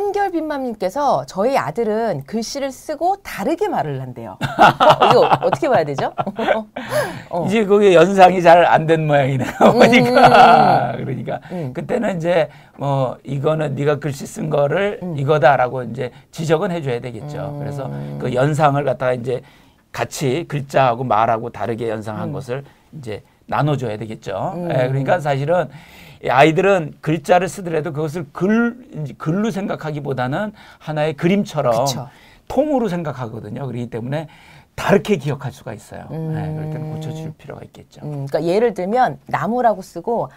한결빈맘님께서 저희 아들은 글씨를 쓰고 다르게 말을 한대요. 어, 이거 어떻게 봐야 되죠? 어. 이제 그게 연상이 잘 안 된 모양이네요. 그러니까 음. 그러니까 음. 그때는 이제 뭐 이거는 네가 글씨 쓴 거를 음. 이거다라고 이제 지적은 해줘야 되겠죠. 음. 그래서 그 연상을 갖다가 이제 같이 글자하고 말하고 다르게 연상한 음. 것을 이제 나눠줘야 되겠죠. 음. 예, 그러니까 사실은 아이들은 글자를 쓰더라도 그것을 글, 글로 생각하기보다는 하나의 그림처럼 그쵸. 통으로 생각하거든요. 그렇기 때문에 다르게 기억할 수가 있어요. 음. 네, 그럴 때는 고쳐줄 필요가 있겠죠. 음, 그러니까 예를 들면 나무라고 쓰고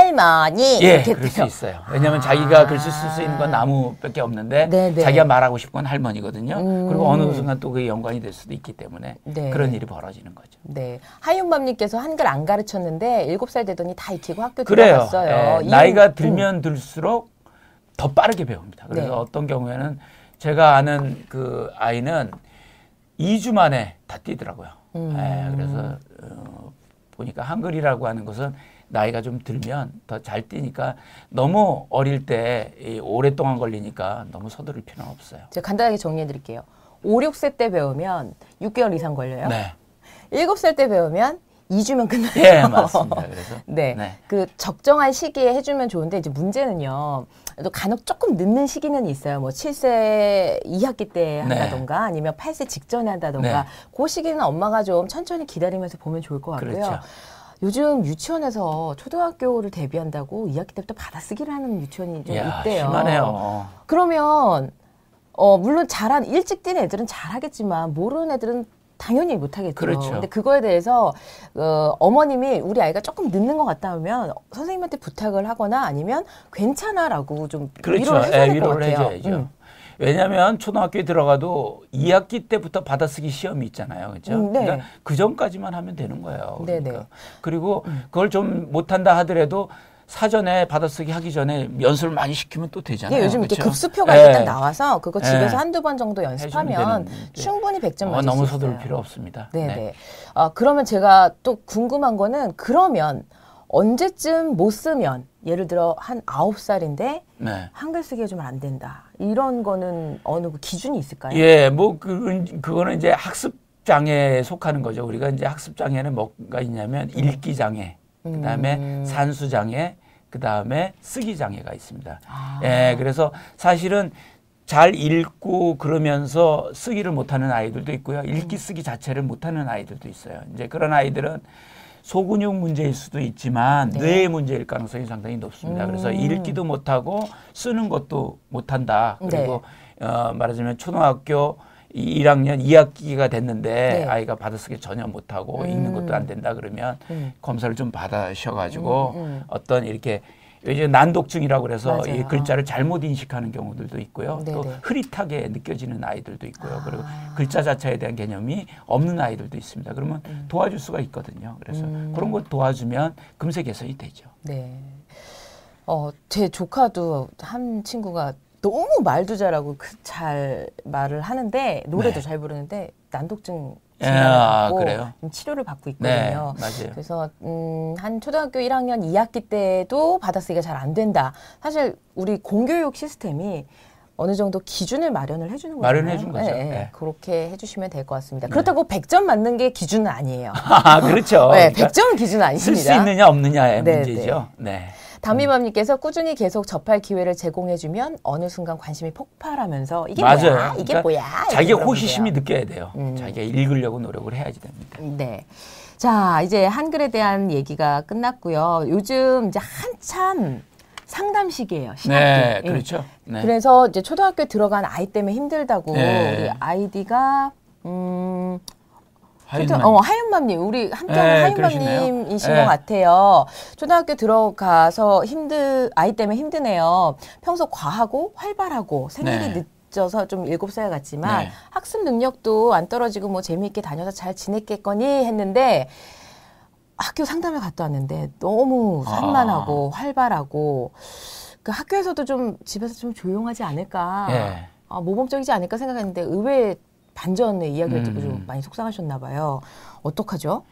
할머니 예, 그럴 수 있어요. 왜냐하면 아. 자기가 글씨 쓸 수 있는 건 나무밖에 없는데 네네. 자기가 말하고 싶은 건 할머니거든요. 음. 그리고 어느 순간 또 그게 연관이 될 수도 있기 때문에 네. 그런 일이 벌어지는 거죠. 네, 하윤맘님께서 한글 안 가르쳤는데 일곱 살 되더니 다 익히고 학교 들어갔어요. 네. 나이가 들면 음. 들수록 더 빠르게 배웁니다. 그래서 네. 어떤 경우에는 제가 아는 그 아이는 이 주 만에 다 뛰더라고요. 음. 네, 그래서 어, 보니까 한글이라고 하는 것은 나이가 좀 들면 더 잘 뛰니까 너무 어릴 때 이, 오랫동안 걸리니까 너무 서두를 필요는 없어요. 제가 간단하게 정리해 드릴게요. 오, 육 세 때 배우면 육 개월 이상 걸려요. 네. 일곱 살 때 배우면 이 주면 끝나요. 예, 맞습니다. 그래서 네, 네, 그 적정한 시기에 해주면 좋은데 이제 문제는요. 또 간혹 조금 늦는 시기는 있어요. 뭐 칠 세 이 학기 때 한다던가 네. 아니면 팔 세 직전에 한다던가 네. 그 시기는 엄마가 좀 천천히 기다리면서 보면 좋을 것 같고요. 그렇죠. 요즘 유치원에서 초등학교를 대비한다고 이 학기 때부터 받아쓰기를 하는 유치원이 좀 이야, 있대요. 심하네요. 그러면 어 물론 잘한 일찍 뛴 애들은 잘하겠지만 모르는 애들은 당연히 못하겠죠. 그렇죠. 근데 그거에 대해서 어, 어머님이 우리 아이가 조금 늦는 것 같다 하면 선생님한테 부탁을 하거나 아니면 괜찮아라고 좀 그렇죠. 위로를 해줘야 될 것 위로를 같아요. 해줘야죠. 음. 왜냐하면 초등학교에 들어가도 이 학기 때부터 받아쓰기 시험이 있잖아요. 그렇죠? 음, 네. 그러니까 그 전까지만 하면 되는 거예요. 그러니까. 네네. 그리고 그걸 좀 못한다 하더라도 사전에 받아쓰기 하기 전에 연습을 많이 시키면 또 되잖아요. 예, 요즘 그렇죠? 이렇게 급수표가 예. 일단 나와서 그거 집에서 예. 한두 번 정도 연습하면 충분히 백 점 맞을 수 있어요. 너무 서두를 필요 없습니다. 네네. 네. 아, 그러면 제가 또 궁금한 거는 그러면 언제쯤 못 쓰면 예를 들어 한 아홉 살인데 네. 한글 쓰기가 좀 안 된다. 이런 거는 어느 기준이 있을까요? 예, 뭐 그, 그거는 이제 학습 장애에 속하는 거죠. 우리가 이제 학습 장애는 뭐가 있냐면 음. 읽기 장애, 그다음에 음. 산수 장애, 그다음에 쓰기 장애가 있습니다. 아. 예, 그래서 사실은 잘 읽고 그러면서 쓰기를 못하는 아이들도 있고요. 읽기 쓰기 자체를 못하는 아이들도 있어요. 이제 그런 아이들은 소근육 문제일 수도 있지만 네. 뇌의 문제일 가능성이 상당히 높습니다. 음. 그래서 읽기도 못하고 쓰는 것도 못한다. 그리고 네. 어, 말하자면 초등학교 일 학년 이 학기가 됐는데 네. 아이가 받아쓰기 전혀 못하고 음. 읽는 것도 안 된다 그러면 음. 검사를 좀 받으셔가지고 음, 음. 어떤 이렇게 요즘 난독증이라고 그래서 맞아요. 이 글자를 잘못 인식하는 경우들도 있고요. 네네. 또 흐릿하게 느껴지는 아이들도 있고요. 아. 그리고 글자 자체에 대한 개념이 없는 아이들도 있습니다. 그러면 음. 도와줄 수가 있거든요. 그래서 음. 그런 걸 도와주면 금세 개선이 되죠. 네. 어, 제 조카도 한 친구가 너무 말도 잘하고 그 잘 말을 하는데 노래도 네. 잘 부르는데 난독증 아, 그래요? 치료를 받고 있거든요. 네, 맞아요. 그래서 음, 한 초등학교 일 학년 이 학기 때도 받아쓰기가 잘 안 된다. 사실 우리 공교육 시스템이 어느 정도 기준을 마련을 해주는 거예요. 마련해 준 거죠. 네, 네. 그렇게 해주시면 될 것 같습니다. 그렇다고 백 점 맞는 게 기준은 아니에요. 아, 그렇죠. 네, 그러니까 백 점 기준은 아닙니다. 쓸 수 있느냐 없느냐의 네, 문제죠. 네. 네. 담미맘님께서 꾸준히 계속 접할 기회를 제공해주면 어느 순간 관심이 폭발하면서 이게 맞아요. 뭐야? 이게 그러니까 뭐야? 자기가 호기심이 느껴야 돼요. 음. 자기가 읽으려고 노력을 해야지 됩니다. 네. 자, 이제 한글에 대한 얘기가 끝났고요. 요즘 이제 한참 상담 시기예요. 신학기. 네, 그렇죠. 네. 그래서 이제 초등학교 들어간 아이 때문에 힘들다고 네. 우리 아이디가 음. 하윤맘. 어, 하윤맘님, 우리 함께하는 네, 하윤맘님이신 네. 것 같아요. 초등학교 들어가서 힘들, 아이 때문에 힘드네요. 평소 과하고 활발하고 생일이 네. 늦어서 좀 일곱 살 같지만 네. 학습 능력도 안 떨어지고 뭐 재미있게 다녀서 잘 지냈겠거니 했는데 학교 상담을 갔다 왔는데 너무 산만하고 아. 활발하고 그 학교에서도 좀 집에서 좀 조용하지 않을까. 네. 아, 모범적이지 않을까 생각했는데 의외의 반전의 이야기를 듣고 음. 좀 많이 속상하셨나 봐요. 어떡하죠?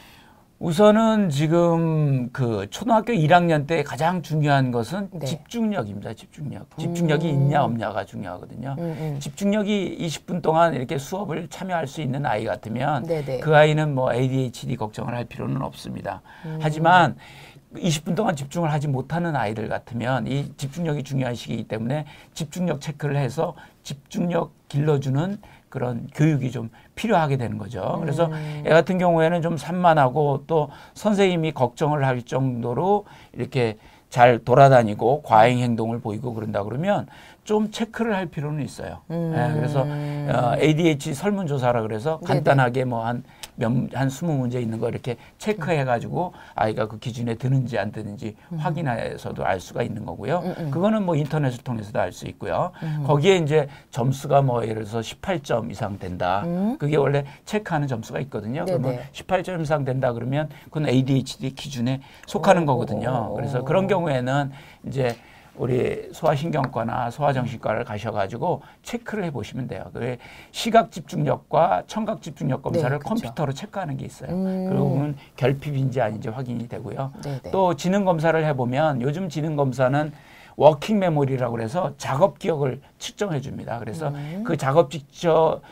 우선은 지금 그 초등학교 일 학년 때 가장 중요한 것은 네. 집중력입니다. 집중력. 집중력이 음. 있냐 없냐가 중요하거든요. 음, 음. 집중력이 이십 분 동안 이렇게 수업을 참여할 수 있는 아이 같으면 네네. 그 아이는 뭐 에이디에이치디 걱정을 할 필요는 없습니다. 음. 하지만 이십 분 동안 집중을 하지 못하는 아이들 같으면 이 집중력이 중요한 시기이기 때문에 집중력 체크를 해서 집중력 길러주는 그런 교육이 좀 필요하게 되는 거죠. 그래서 음. 애 같은 경우에는 좀 산만하고 또 선생님이 걱정을 할 정도로 이렇게 잘 돌아다니고 과잉 행동을 보이고 그런다 그러면 좀 체크를 할 필요는 있어요. 음. 예, 그래서 어, 에이디에이치 설문조사라 그래서 간단하게 뭐 한 몇, 한 이십 문제 있는 거 이렇게 체크해가지고 아이가 그 기준에 드는지 안 드는지 음. 확인해서도 알 수가 있는 거고요. 음, 음. 그거는 뭐 인터넷을 통해서도 알 수 있고요. 음. 거기에 이제 점수가 뭐 예를 들어서 십팔 점 이상 된다. 음. 그게 원래 체크하는 점수가 있거든요. 네네. 그러면 십팔 점 이상 된다 그러면 그건 에이디에이치디 기준에 속하는 오, 거거든요. 오, 오. 그래서 그런 경우에는 이제 우리 소아신경과나 소아정신과를 가셔가지고 체크를 해보시면 돼요. 그 시각 집중력과 청각 집중력 검사를 네, 그렇죠. 컴퓨터로 체크하는 게 있어요. 음. 그러면 결핍인지 아닌지 확인이 되고요. 네네. 또 지능 검사를 해보면 요즘 지능 검사는 워킹 메모리라고 그래서 작업 기억을 측정해 줍니다. 그래서 음. 그 작업 직접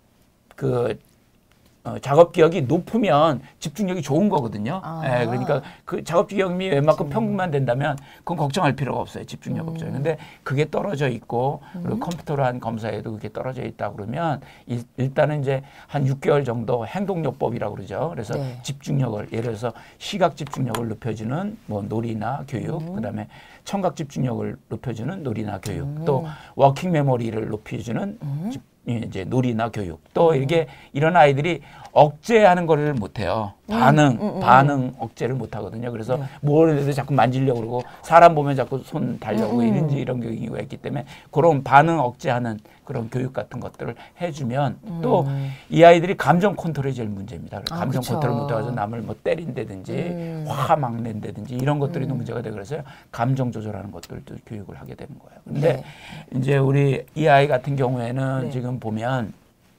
그 어, 작업 기억이 높으면 집중력이 좋은 거거든요. 아. 예, 그러니까 그 작업 기억이 웬만큼 평균만 된다면 그건 걱정할 필요가 없어요. 집중력 음. 없어요. 근데 그게 떨어져 있고 그리고 음. 컴퓨터로 한 검사에도 그게 떨어져 있다 그러면 일, 일단은 이제 한 육 개월 정도 행동요법이라고 그러죠. 그래서 네. 집중력을 예를 들어서 시각 집중력을 높여주는 뭐 놀이나 교육, 음. 그다음에 청각 집중력을 높여주는 놀이나 교육, 음. 또 워킹 메모리를 높여주는 음. 집 이제 놀이나 교육 또 음. 이게 이런 아이들이 억제하는 거를 못해요. 반응, 음, 음, 음. 반응 억제를 못하거든요. 그래서 네. 뭘 해도 자꾸 만지려고 그러고 사람 보면 자꾸 손 달려고 음. 이런지 이런 경우가 있기 때문에 그런 반응 억제하는 그런 교육 같은 것들을 해주면 음. 또 이 아이들이 감정 컨트롤이 제일 문제입니다. 아, 감정 그쵸. 컨트롤 못해가지고 남을 뭐 때린다든지 음. 화 막 낸다든지 이런 것들이 음. 문제가 되고 그래서 감정 조절하는 것들도 교육을 하게 되는 거예요. 근데 네. 이제 우리 이 아이 같은 경우에는 네. 지금 보면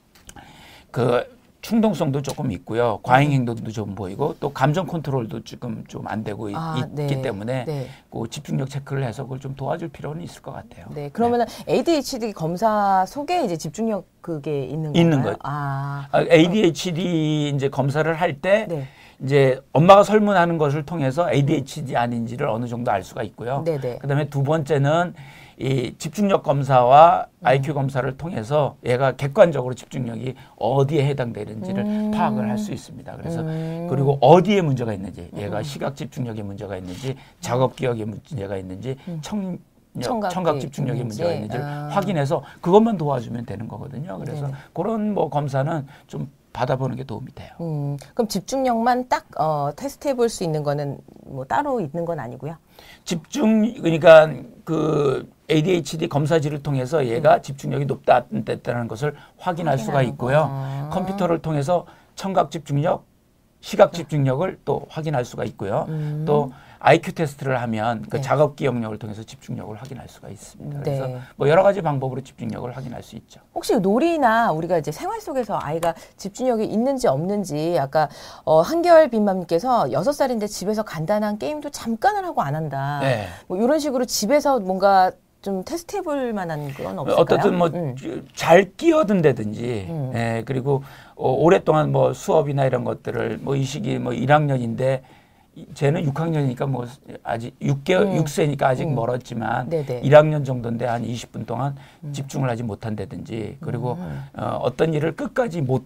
그 충동성도 조금 있고요. 과잉 행동도 좀 보이고 또 감정 컨트롤도 지금 좀 안 되고 아, 있기 네. 때문에 네. 그 집중력 체크를 해서 그걸 좀 도와줄 필요는 있을 것 같아요. 네, 그러면은 네. 에이디에이치디 검사 속에 이제 집중력 그게 있는 건가요? 있는 거죠. 아. 에이디에이치디 이제 검사를 할 때 네. 이제 엄마가 설문하는 것을 통해서 에이디에이치디 아닌지를 어느 정도 알 수가 있고요. 네네. 그다음에 두 번째는 이 집중력 검사와 음. 아이큐 검사를 통해서 얘가 객관적으로 집중력이 어디에 해당되는지를 음. 파악을 할 수 있습니다. 그래서 음. 그리고 어디에 문제가 있는지, 얘가 음. 시각 집중력에 문제가 있는지, 작업 기억에 문제가 있는지, 음. 청 청각, 청각 집중력에 문제가 있는지를 아. 확인해서 그것만 도와주면 되는 거거든요. 그래서 네네. 그런 뭐 검사는 좀 받아보는 게 도움이 돼요. 음, 그럼 집중력만 딱 어, 테스트해 볼 수 있는 거는 뭐 따로 있는 건 아니고요? 집중 그러니까 그 에이디에이치디 검사지를 통해서 얘가 음. 집중력이 높다 안 됐다는 것을 확인할 수가 있고요. 아. 컴퓨터를 통해서 청각 집중력, 시각 집중력을 또 확인할 수가 있고요. 음. 또 아이큐 테스트를 하면 그 네. 작업 기억력을 통해서 집중력을 확인할 수가 있습니다. 그래서 네. 뭐 여러 가지 방법으로 집중력을 확인할 수 있죠. 혹시 놀이나 우리가 이제 생활 속에서 아이가 집중력이 있는지 없는지 아까 어, 한결 빈맘님께서 여섯 살인데 집에서 간단한 게임도 잠깐은 하고 안 한다. 네. 뭐 이런 식으로 집에서 뭔가 좀 테스트해볼 만한 그건 없을까요? 어떻든 뭐 잘 음. 끼어든다든지, 음. 예, 그리고 어, 오랫동안 뭐 수업이나 이런 것들을 뭐 이 시기 뭐 일 학년인데. 쟤는 육 학년이니까 뭐 아직 육 개월, 음. 육 세니까 아직 음. 멀었지만 네네. 일 학년 정도인데 한 이십 분 동안 음. 집중을 하지 못한다든지 그리고 음. 어, 어떤 일을 끝까지 못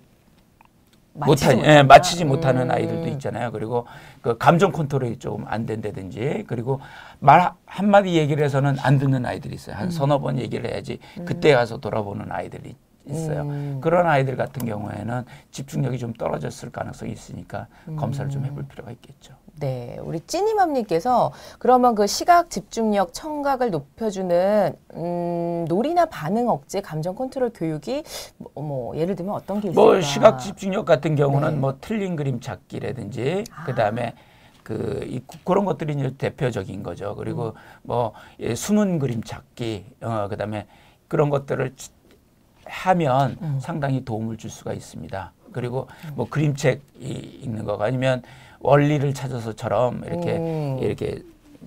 못하니, 예, 마치지 못하는 음. 아이들도 있잖아요. 그리고 그 감정 컨트롤이 좀 안 된다든지 그리고 말 한마디 얘기를 해서는 안 듣는 아이들이 있어요. 한 음. 서너 번 얘기를 해야지 그때 가서 돌아보는 아이들이 있어요. 음. 그런 아이들 같은 경우에는 집중력이 좀 떨어졌을 가능성이 있으니까 음. 검사를 좀 해볼 필요가 있겠죠. 네, 우리 찌니맘님께서 그러면 그 시각 집중력 청각을 높여주는 음, 놀이나 반응 억제 감정 컨트롤 교육이 뭐, 뭐 예를 들면 어떤 게 있을까? 뭐 시각 집중력 같은 경우는 네. 뭐 틀린 그림 찾기라든지 아. 그다음에 그 이, 그런 것들이 이제 대표적인 거죠. 그리고 음. 뭐 예, 숨은 그림 찾기, 어, 그다음에 그런 것들을 하면 음. 상당히 도움을 줄 수가 있습니다. 그리고 뭐 그림책이 읽는 거 아니면 원리를 찾아서처럼 이렇게 음. 이렇게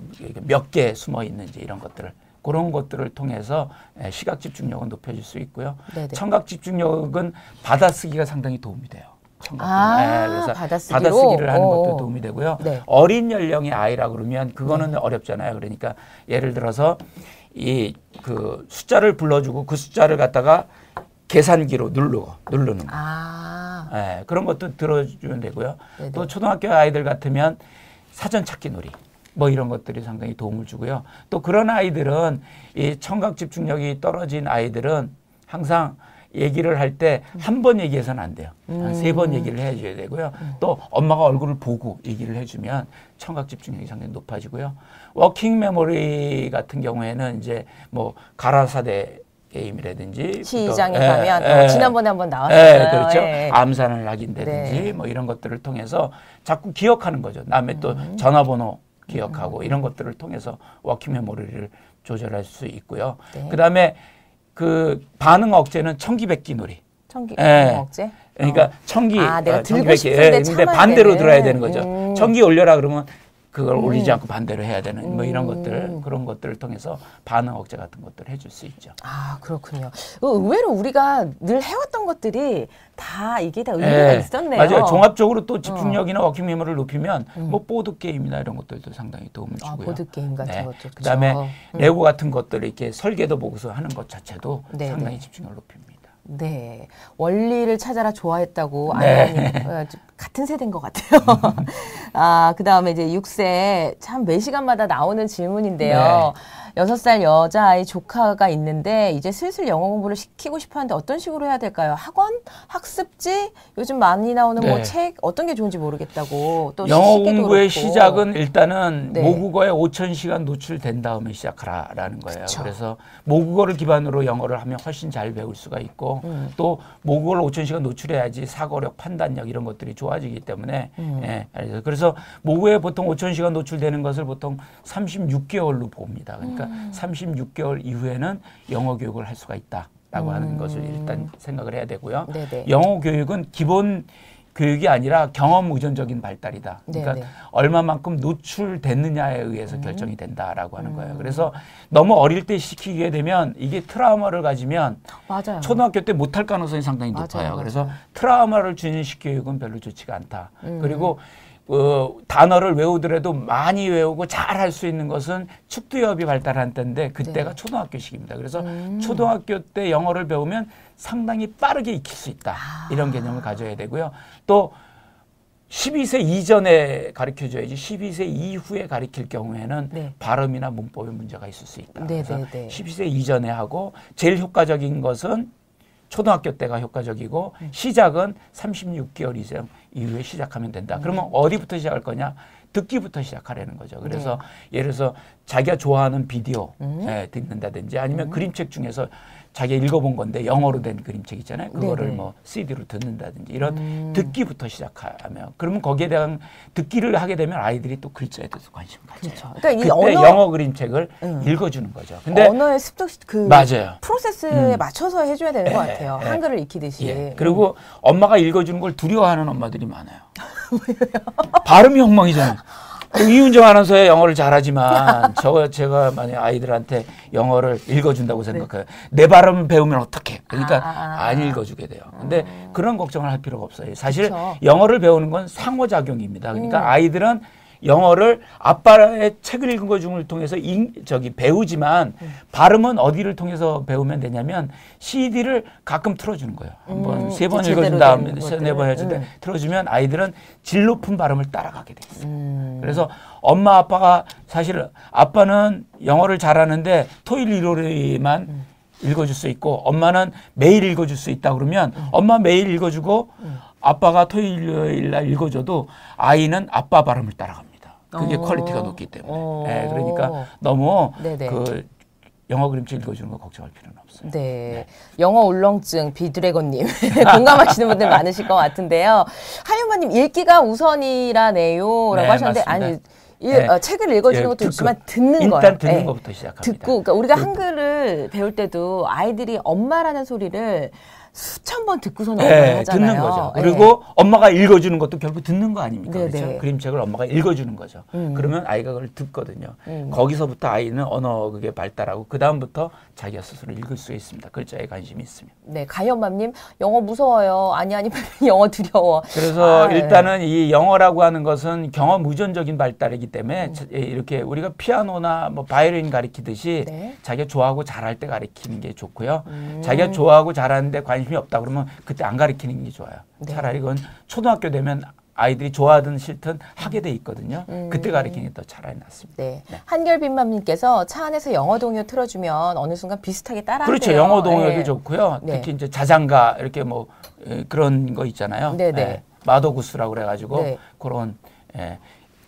몇 개 숨어 있는지 이런 것들을 그런 것들을 통해서 시각 집중력은 높여줄 수 있고요. 네네. 청각 집중력은 받아쓰기가 상당히 도움이 돼요. 아, 네, 그래서 받아쓰기로? 받아쓰기를 하는 오. 것도 도움이 되고요. 네. 어린 연령의 아이라 그러면 그거는 네. 어렵잖아요. 그러니까 예를 들어서 이 그 숫자를 불러주고 그 숫자를 갖다가 계산기로 누르고 누르는 거. 아. 네, 그런 것도 들어주면 되고요. 네네. 또 초등학교 아이들 같으면 사전 찾기 놀이 뭐 이런 것들이 상당히 도움을 주고요. 또 그런 아이들은 이 청각 집중력이 떨어진 아이들은 항상 얘기를 할 때 한 번 얘기해서는 안 돼요. 한 세 번 얘기를 해줘야 되고요. 또 엄마가 얼굴을 보고 얘기를 해주면 청각 집중력이 상당히 높아지고요. 워킹 메모리 같은 경우에는 이제 뭐 가라사대 게임이라든지 시장에 또, 가면 예, 어, 예, 지난번에 한번 예, 나왔었어요. 그렇죠. 예. 암산을 하긴다든지 네. 뭐 이런 것들을 통해서 자꾸 기억하는 거죠. 다음에 또 음. 전화번호 기억하고 이런 것들을 통해서 워킹 메모리를 조절할 수 있고요. 네. 그다음에 그 반응 억제는 청기백기 놀이. 청기 예. 억제. 그러니까 어. 청기 아, 내가 어, 들고 청기백기. 싶은데 예, 근데 참아야 반대로 되는. 들어야 되는 거죠. 음. 청기 올려라 그러면 그걸 음. 올리지 않고 반대로 해야 되는 뭐 이런 음. 것들 그런 것들을 통해서 반응 억제 같은 것들을 해줄 수 있죠. 아, 그렇군요. 어, 의외로 우리가 늘 해왔던 것들이 다 이게 다 의미가 예, 있었네요. 맞아요. 종합적으로 또 집중력이나 워킹 메모리를 높이면 음. 뭐 보드 게임이나 이런 것들도 상당히 도움을 아, 주고요. 보드 게임 같은 네. 것도. 그쵸? 그다음에 음. 레고 같은 것들을 이렇게 설계도 보고서 하는 것 자체도 네, 상당히 네. 집중력을 높입니다. 네. 원리를 찾아라 좋아했다고 네. 아이님 어, 좀 같은 세대인 것 같아요. 아, 그 다음에 이제 육 세 참 매 시간마다 나오는 질문인데요. 네. 여섯 살 여자아이 조카가 있는데 이제 슬슬 영어 공부를 시키고 싶어 하는데 어떤 식으로 해야 될까요? 학원? 학습지? 요즘 많이 나오는 뭐 네. 책 어떤 게 좋은지 모르겠다고. 또 영어 시기도 공부의 그렇고. 시작은 일단은 네. 모국어에 오천 시간 노출된 다음에 시작하라라는 거예요. 그쵸. 그래서 모국어를 기반으로 영어를 하면 훨씬 잘 배울 수가 있고 음. 또 모국어를 오천 시간 노출해야지 사고력, 판단력 이런 것들이 좋아지기 때문에 음. 예, 그래서- 그래서 모국어에 보통 오천 시간 노출되는 것을 보통 삼십육 개월로 봅니다. 그러니까 음. 삼십육 개월 이후에는 영어 교육을 할 수가 있다라고 하는 음. 것을 일단 생각을 해야 되고요. 네네. 영어 교육은 기본 교육이 아니라 경험 의존적인 발달이다. 그러니까 네네. 얼마만큼 노출됐느냐에 의해서 결정이 된다라고 하는 거예요. 그래서 너무 어릴 때 시키게 되면 이게 트라우마를 가지면 맞아요. 초등학교 때 못할 가능성이 상당히 맞아요, 높아요. 맞아요. 그래서 트라우마를 주는 식교육은 별로 좋지가 않다. 음. 그리고 어, 단어를 외우더라도 많이 외우고 잘 할 수 있는 것은 축두협이 발달한 때인데 그때가 네. 초등학교식입니다. 그래서 음. 초등학교 때 영어를 배우면 상당히 빠르게 익힐 수 있다. 아. 이런 개념을 가져야 되고요. 또 십이 세 이전에 가르쳐줘야지 십이 세 이후에 가르칠 경우에는 네. 발음이나 문법에 문제가 있을 수 있다. 네, 그래서 네, 네. 십이 세 이전에 하고 제일 효과적인 것은 초등학교 때가 효과적이고 음. 시작은 삼십육 개월 이상 이후에 시작하면 된다. 그러면 어디부터 시작할 거냐? 듣기부터 시작하라는 거죠. 그래서 예를 들어서 자기가 좋아하는 비디오 음. 예, 듣는다든지 아니면 그림책 중에서 자기가 읽어본 건데 영어로 된 그림책 있잖아요. 그거를 네네. 뭐 씨디로 듣는다든지 이런 음. 듣기부터 시작하면 그러면 거기에 대한 듣기를 하게 되면 아이들이 또 글자에 대해서 관심을 가져요. 그렇죠. 그러니까 이 그때 언어- 영어 그림책을 음. 읽어주는 거죠. 근데 언어의 습득 그 맞아요. 프로세스에 음. 맞춰서 해줘야 되는 것 예, 같아요. 예. 한글을 익히듯이. 예. 그리고 엄마가 읽어주는 걸 두려워하는 엄마들이 많아요. 발음이 엉망이잖아요. 이윤정 아나운서의 영어를 잘하지만 저 제가 만약 아이들한테 영어를 읽어준다고 생각해요. 내 발음 배우면 어떡해? 그러니까 아, 아, 아. 안 읽어주게 돼요. 근데 그런 걱정을 할 필요가 없어요. 사실 그쵸. 영어를 배우는 건 상호작용입니다. 그러니까 음. 아이들은 영어를 아빠의 책을 읽은 것 중을 통해서 인, 저기 배우지만 음. 발음은 어디를 통해서 배우면 되냐면 씨디를 가끔 틀어주는 거예요. 한번 음, 세 번 제대로 읽어준 다음에 된 세 네 번 해줄 때 것들. 음. 틀어주면 아이들은 질 높은 발음을 따라가게 돼 있어요. 음. 그래서 엄마 아빠가 사실 아빠는 영어를 잘하는데 토일 일요일만 음. 읽어줄 수 있고 엄마는 매일 읽어줄 수 있다 그러면 엄마 매일 읽어주고 아빠가 토일 일요일 날 읽어줘도 아이는 아빠 발음을 따라갑니다. 그게 어. 퀄리티가 높기 때문에. 어. 네, 그러니까 너무 네네. 그 영어 그림책 읽어주는 거 걱정할 필요는 없어요. 네. 영어 울렁증 비드래곤님 공감하시는 분들 많으실 것 같은데요. 하윤마님 읽기가 우선이라네요라고 네, 하셨는데 맞습니다. 아니 일, 네. 어, 책을 읽어주는 예, 것도 듣고, 좋지만 듣는 일단 거예요. 듣는 네. 것부터 시작합니다. 듣고, 그러니까 우리가 한글을 배울 때도 아이들이 엄마라는 소리를 수천 번 듣고서는 네, 하잖아요. 듣는 거죠. 네. 그리고 엄마가 읽어주는 것도 결국 듣는 거 아닙니까? 네, 그렇죠? 네. 그림책을 엄마가 읽어주는 거죠. 음. 그러면 아이가 그걸 듣거든요. 음. 거기서부터 아이는 언어 그게 발달하고 그 다음부터 자기가 스스로 읽을 수 있습니다. 글자에 관심이 있으면. 네, 가희엄맘님 영어 무서워요. 아니 아니 영어 두려워. 그래서 아, 일단은 네. 이 영어라고 하는 것은 경험 의존적인 발달이기 때문에 음. 이렇게 우리가 피아노나 뭐 바이올린 가리키듯이 네. 자기가 좋아하고 잘할 때 가리키는 게 좋고요. 음. 자기가 좋아하고 잘하는데 관심이 없다 그러면 그때 안 가리키는 게 좋아요. 네. 차라리 그건 초등학교 되면 아이들이 좋아하든 싫든 하게 돼 있거든요. 음. 그때 가르치는 게 더 차라리 낫습니다. 네. 네. 한결빈맘님께서 차 안에서 영어 동요 틀어주면 어느 순간 비슷하게 따라하세요. 그렇죠. 영어 동요도 네. 좋고요. 네. 특히 이제 자장가 이렇게 뭐 그런 거 있잖아요. 네네. 네. 마도구스라고 그래가지고 네. 그런 예,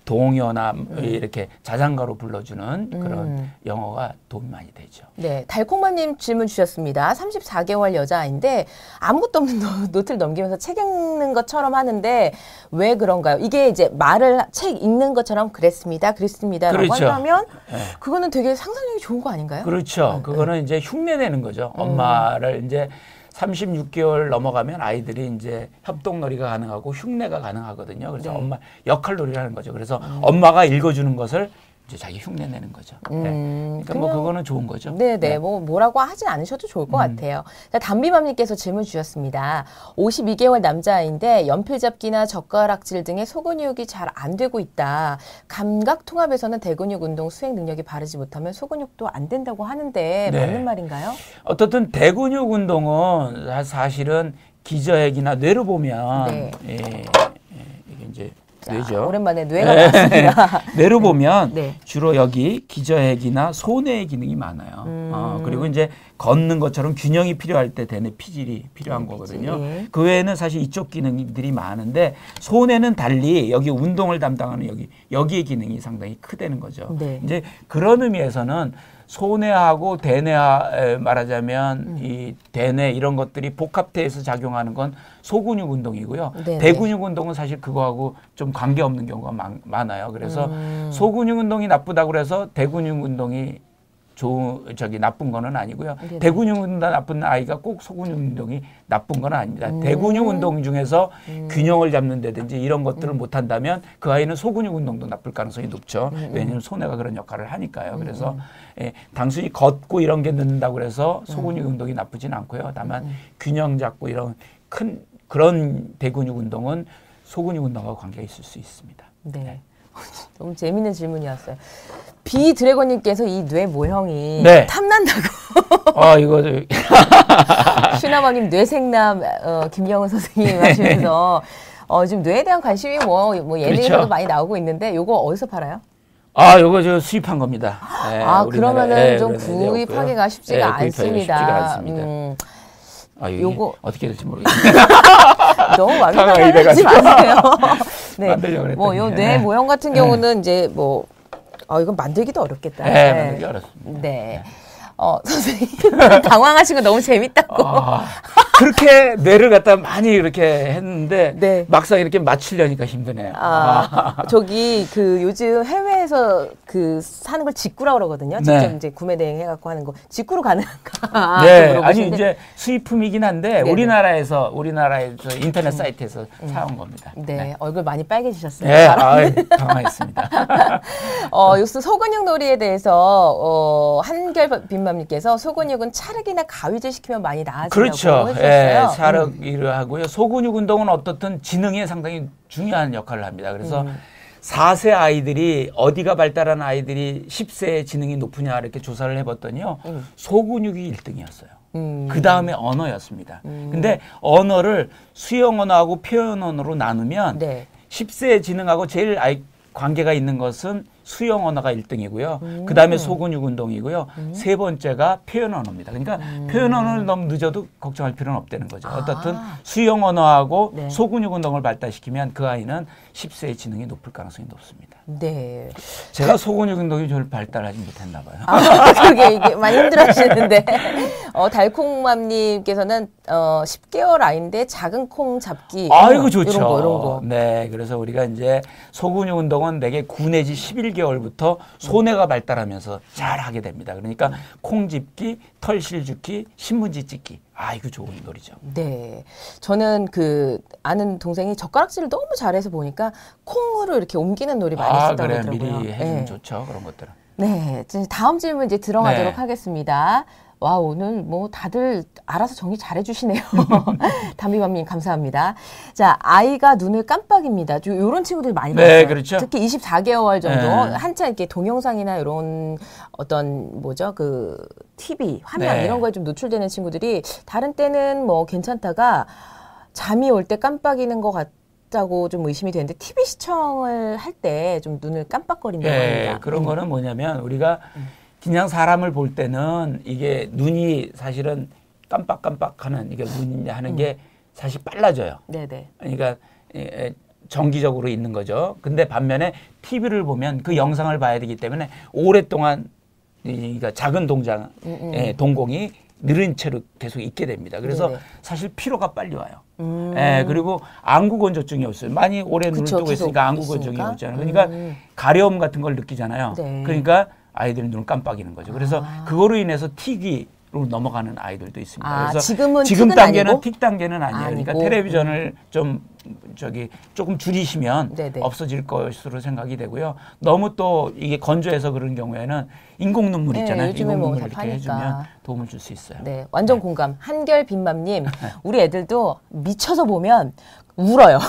동요나 음. 이렇게 자장가로 불러주는 그런 음. 영어가 도움이 많이 되죠. 네, 달콩맘님 질문 주셨습니다. 삼십사 개월 여자아이인데 아무것도 없는 노트를 넘기면서 책 읽는 것처럼 하는데 왜 그런가요? 이게 이제 말을 책 읽는 것처럼 그랬습니다, 그랬습니다라고 그렇죠. 하면 네. 그거는 되게 상상력이 좋은 거 아닌가요? 그렇죠. 네. 그거는 이제 흉내내는 거죠. 음. 엄마를 이제 삼십육 개월 넘어가면 아이들이 이제 협동놀이가 가능하고 흉내가 가능하거든요. 그래서 네. 엄마 역할놀이를 하는 거죠. 그래서 음. 엄마가 읽어주는 것을 이제 자기 흉내내는 거죠. 음, 네. 그러니까 뭐 그거는 좋은 거죠. 네네. 네. 뭐 뭐라고 하진 않으셔도 좋을 것 음. 같아요. 자, 담비맘님께서 질문 주셨습니다. 오십이 개월 남자아이인데 연필잡기나 젓가락질 등의 소근육이 잘 안 되고 있다. 감각통합에서는 대근육 운동 수행 능력이 바르지 못하면 소근육도 안 된다고 하는데 네. 맞는 말인가요? 어떻든 대근육 운동은 사실은 기저핵이나 뇌로 보면 네. 예, 예, 이게 이제 자, 뇌죠. 오랜만에 뇌가 나왔습니다. 뇌로 보면 네. 주로 여기 기저핵이나 소뇌의 기능이 많아요. 음. 어, 그리고 이제 걷는 것처럼 균형이 필요할 때 대뇌 피질이 필요한 음, 거거든요. 피질. 그 외에는 사실 이쪽 기능들이 많은데 소뇌는 달리 여기 운동을 담당하는 여기 여기의 기능이 상당히 크다는 거죠. 네. 이제 그런 의미에서는 소뇌하고 대뇌하 말하자면 음. 이 대뇌 이런 것들이 복합돼서 작용하는 건 소근육 운동이고요. 네네. 대근육 운동은 사실 그거하고 좀 관계없는 경우가 많, 많아요. 그래서 음. 소근육 운동이 나쁘다고 그래서 대근육 운동이 좋은 저기 나쁜 거는 아니고요. 네네. 대근육 운동 나쁜 아이가 꼭 소근육 운동이 나쁜 건 아닙니다. 음. 대근육 운동 중에서 음. 균형을 잡는다든지 이런 것들을 음. 못 한다면 그 아이는 소근육 운동도 나쁠 가능성이 높죠. 음. 왜냐하면 소뇌가 그런 역할을 하니까요. 그래서 음. 예, 단순히 걷고 이런 게 늦는다고 그래서 소근육 음. 운동이 나쁘진 않고요. 다만 음. 균형 잡고 이런 큰 그런 대근육 운동은 소근육 운동하고 관계가 있을 수 있습니다. 네. 네. 너무 재밌는 질문이었어요. 비 드래곤님께서 이 뇌 모형이 네. 탐난다고. 아 이거 슈나머님 뇌생남 어, 김영은 선생님 하시면서 어, 지금 뇌에 대한 관심이 뭐, 뭐 예능에서도 그렇죠. 많이 나오고 있는데 요거 어디서 팔아요? 아, 요거 저 수입한 겁니다. 네, 아 그러면은 네, 좀 구입하기가 쉽지가 네, 않습니다. 쉽지가 않습니다. 음. 아, 요거 어떻게 될지 모르겠어요. 너무 완벽하게 하지 마세요. 네. 만들려고 그랬더니. 뭐 요 뇌 모형 같은 경우는 네. 이제 뭐 아, 이건 만들기도 어렵겠다. 네, 네. 만들기 어렵습니다. 네. 네. 어, 선생님 당황하신 거 너무 재밌다고. 아, 그렇게 뇌를 갖다 많이 이렇게 했는데 네. 막상 이렇게 맞추려니까 힘드네요. 아, 아. 저기 그 요즘 해외에서 그 사는 걸 직구라고 그러거든요. 직접 네. 이제 구매 대행 해갖고 하는 거 직구로 가능한가? 네, 아니 이제 수입품이긴 한데 네네. 우리나라에서 우리나라에서 인터넷 사이트에서 음. 사온 겁니다. 네, 네, 얼굴 많이 빨개지셨어요. 네, 아, 당황했습니다. 어, 요새 소근육 놀이에 대해서 어, 한결빈맘님께서 소근육은 차르기나 가위질 시키면 많이 나아진다고 그렇죠. 해주셨어요. 예, 차르기를 음. 하고요. 소근육 운동은 어떻든 지능에 상당히 중요한 역할을 합니다. 그래서 음. 사 세 아이들이 어디가 발달한 아이들이 십 세의 지능이 높으냐 이렇게 조사를 해봤더니요. 음. 소근육이 일 등이었어요. 음. 그 다음에 언어였습니다. 음. 근데 언어를 수용 언어하고 표현 언어로 나누면 네. 십 세의 지능하고 제일 아이 관계가 있는 것은 수영 언어가 일 등이고요. 음. 그 다음에 소근육 운동이고요. 음. 세 번째가 표현 언어입니다. 그러니까 음. 표현 언어를 너무 늦어도 걱정할 필요는 없다는 거죠. 아. 어떻든 수영 언어하고 네. 소근육 운동을 발달시키면 그 아이는 십 세의 지능이 높을 가능성이 높습니다. 네. 제가 소근육 운동이 좀 발달하지 못했나 봐요. 아, 그게 이게 많이 힘들어하시는데 어, 달콩맘님께서는 어, 십 개월 아이인데 작은 콩 잡기. 아이고 좋죠. 이런 거, 이런 거. 네, 그래서 우리가 이제 소근육 운동은 대개 구 내지 십일 개월부터 소뇌가 발달하면서 잘 하게 됩니다. 그러니까 콩 집기, 털실 줍기, 신문지 찢기. 아, 이거 좋은 놀이죠. 네. 저는 그 아는 동생이 젓가락질을 너무 잘해서 보니까 콩으로 이렇게 옮기는 놀이 많이 아, 쓰다고 그래. 그러더라고요. 미리 해주면 네. 좋죠. 그런 것들은. 네. 이제 다음 질문 이제 들어가도록 네. 하겠습니다. 와, 오늘 뭐 다들 알아서 정리 잘 해주시네요. 담비맘님 감사합니다. 자, 아이가 눈을 깜빡입니다. 요런 친구들 많이 네, 봤어요. 그렇죠. 특히 이십사 개월 정도 네. 한참 이렇게 동영상이나 이런 어떤 뭐죠 그 티비 화면 네. 이런 거에 좀 노출되는 친구들이 다른 때는 뭐 괜찮다가 잠이 올 때 깜빡이는 것 같다고 좀 의심이 되는데 티비 시청을 할 때 좀 눈을 깜빡거린다고 예, 합니다. 그런 음. 거는 뭐냐면 우리가 그냥 사람을 볼 때는 이게 눈이 사실은 깜빡깜빡하는 이게 눈이 하는 게 사실 빨라져요. 네네. 그러니까 예, 정기적으로 있는 거죠. 근데 반면에 티비를 보면 그 영상을 봐야 되기 때문에 오랫동안 이- 그러니까 작은 동작, 음, 음. 예, 동공이 느린 채로 계속 있게 됩니다. 그래서 네네. 사실 피로가 빨리 와요. 음. 예, 그리고 안구건조증이 없어요. 많이 오래 눈을 그쵸, 뜨고 계속 있으니까 안구건조증이 있으니까. 없잖아요. 그러니까 음. 가려움 같은 걸 느끼잖아요. 네. 그러니까 아이들은 눈을 깜빡이는 거죠. 그래서 아. 그거로 인해서 틱으로 넘어가는 아이들도 있습니다. 아, 그래서 지금은 지금 틱은 단계는 아니고? 틱 단계는 아니에요. 그러니까 아니고. 텔레비전을 좀 저기 조금 줄이시면 네네. 없어질 것으로 생각이 되고요. 너무 또 이게 건조해서 그런 경우에는 인공 눈물 네, 있잖아요. 요즘에 인공 뭐 눈물 다 이렇게 파니까. 해주면 도움을 줄 수 있어요. 네, 완전 공감. 한결 빈맘님, 우리 애들도 미쳐서 보면 울어요.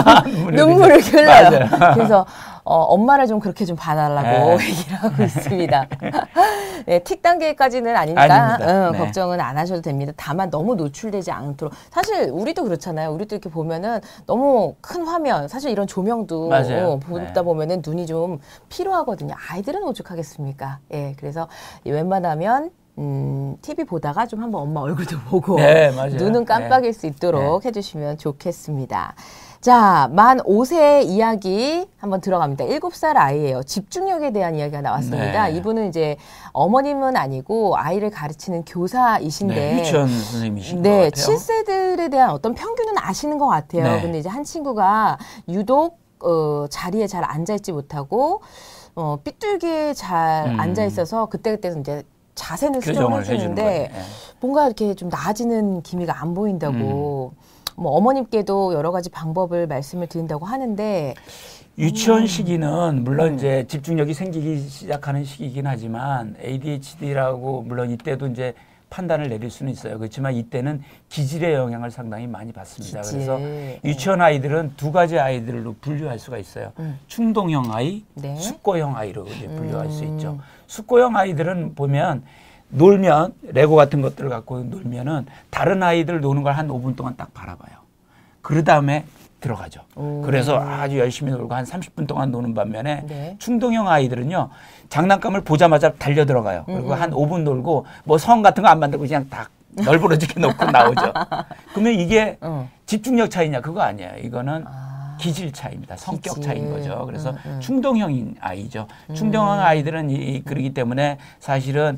눈물을 흘려요. 맞아요. 그래서 어, 엄마를 좀 그렇게 좀 봐달라고 네. 얘기를 하고 있습니다. 네, 틱 단계까지는 아니니까 아닙니다. 응, 네. 걱정은 안 하셔도 됩니다. 다만 너무 노출되지 않도록. 사실 우리도 그렇잖아요. 우리도 이렇게 보면은 너무 큰 화면, 사실 이런 조명도 맞아요. 어, 보다 네. 보면은 눈이 좀 피로하거든요. 아이들은 오죽하겠습니까? 예, 그래서 웬만하면 음, 티비 보다가 좀 한번 엄마 얼굴도 보고 네, 맞아요. 눈은 깜빡일 네. 수 있도록 해주시면 좋겠습니다. 자, 만 오 세 이야기 한번 들어갑니다. 일곱 살 아이예요. 집중력에 대한 이야기가 나왔습니다. 네. 이분은 이제 어머님은 아니고 아이를 가르치는 교사이신데 네, 유치원 선생님이신 네, 것 같아요. 칠 세들에 대한 어떤 평균은 아시는 것 같아요. 네. 근데 이제 한 친구가 유독 어, 자리에 잘 앉아있지 못하고 어, 삐뚤게 잘 음. 앉아있어서 그때그때 이제 자세는 수정을 교정을 해주는 해주는데 거예요. 네. 뭔가 이렇게 좀 나아지는 기미가 안 보인다고 음. 뭐 어머님께도 여러 가지 방법을 말씀을 드린다고 하는데 유치원 시기는 물론 이제 집중력이 생기기 시작하는 시기이긴 하지만 에이디에이치디라고 물론 이때도 이제 판단을 내릴 수는 있어요. 그렇지만 이때는 기질의 영향을 상당히 많이 받습니다. 기질. 그래서 네. 유치원 아이들은 두 가지 아이들로 분류할 수가 있어요. 음. 충동형 아이, 네. 숙고형 아이로 이제 분류할 수 음. 있죠. 숙고형 아이들은 보면 놀면 레고 같은 것들을 갖고 놀면은 다른 아이들 노는 걸 한 오 분 동안 딱 바라봐요. 그 다음에 들어가죠. 오. 그래서 아주 열심히 놀고 한 삼십 분 동안 노는 반면에 네. 충동형 아이들은요 장난감을 보자마자 달려 들어가요. 그리고 음, 음. 한 오 분 놀고 뭐 성 같은 거 안 만들고 그냥 딱 널브러지게 놓고 나오죠. 그러면 이게 어. 집중력 차이냐 그거 아니에요. 이거는 아. 기질 차이입니다. 성격 기질. 차이인 거죠. 그래서 음, 음. 충동형인 아이죠. 충동형 아이들은 이, 이 그러기 때문에 사실은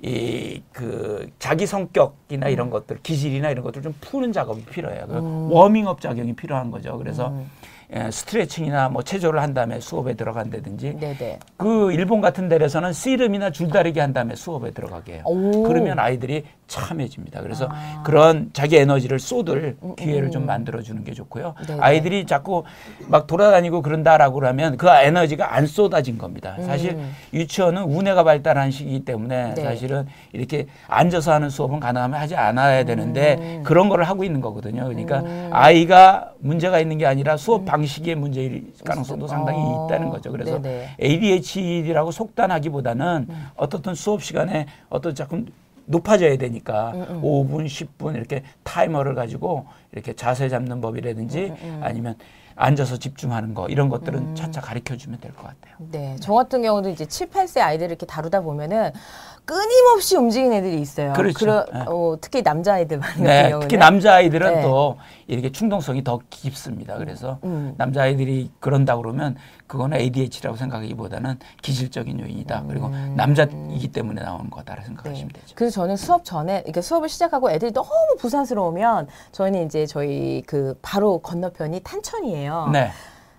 이 그 자기 성격이나 음. 이런 것들, 기질이나 이런 것들 좀 푸는 작업이 필요해요. 그 워밍업 작용이 필요한 거죠. 그래서 음. 예, 스트레칭이나 뭐 체조를 한 다음에 수업에 들어간다든지 네네. 그 일본 같은 데에서는 씨름이나 줄다리기 한 다음에 수업에 들어가게 해요. 오. 그러면 아이들이 참해집니다. 그래서 아. 그런 자기 에너지를 쏟을 기회를 음. 좀 만들어주는 게 좋고요. 네네. 아이들이 자꾸 막 돌아다니고 그런다라고 하면 그 에너지가 안 쏟아진 겁니다. 사실 음. 유치원은 우뇌가 발달한 시기이기 때문에 네. 사실은 이렇게 앉아서 하는 수업은 가능하면 하지 않아야 되는데 음. 그런 거를 하고 있는 거거든요. 그러니까 음. 아이가 문제가 있는 게 아니라 수업 방식의 문제일 가능성도 상당히 어. 있다는 거죠. 그래서 네네. 에이디에이치디라고 속단하기보다는 음. 어떻든 수업 시간에 어떤 조금 높아져야 되니까 음, 음. 오 분, 십 분 이렇게 타이머를 가지고 이렇게 자세 잡는 법이라든지 음, 음. 아니면 앉아서 집중하는 거 이런 것들은 음. 차차 가르쳐주면 될 것 같아요. 네, 저 같은 경우도 이제 칠, 팔 세 아이들을 이렇게 다루다 보면은 끊임없이 움직이는 애들이 있어요. 그렇죠. 그러, 네. 어, 특히 남자아이들 같은 네, 경우는. 특히 남자아이들은 네. 또 이렇게 충동성이 더 깊습니다. 그래서 음. 남자아이들이 그런다 그러면 그거는 에이디에이치라고 생각하기보다는 기질적인 요인이다. 음. 그리고 남자이기 때문에 나오는 거다라고 생각하시면 네. 되죠. 그래서 저는 수업 전에 이렇게 수업을 시작하고 애들이 너무 부산스러우면 저희는 이제 저희 그 바로 건너편이 탄천이에요. 네.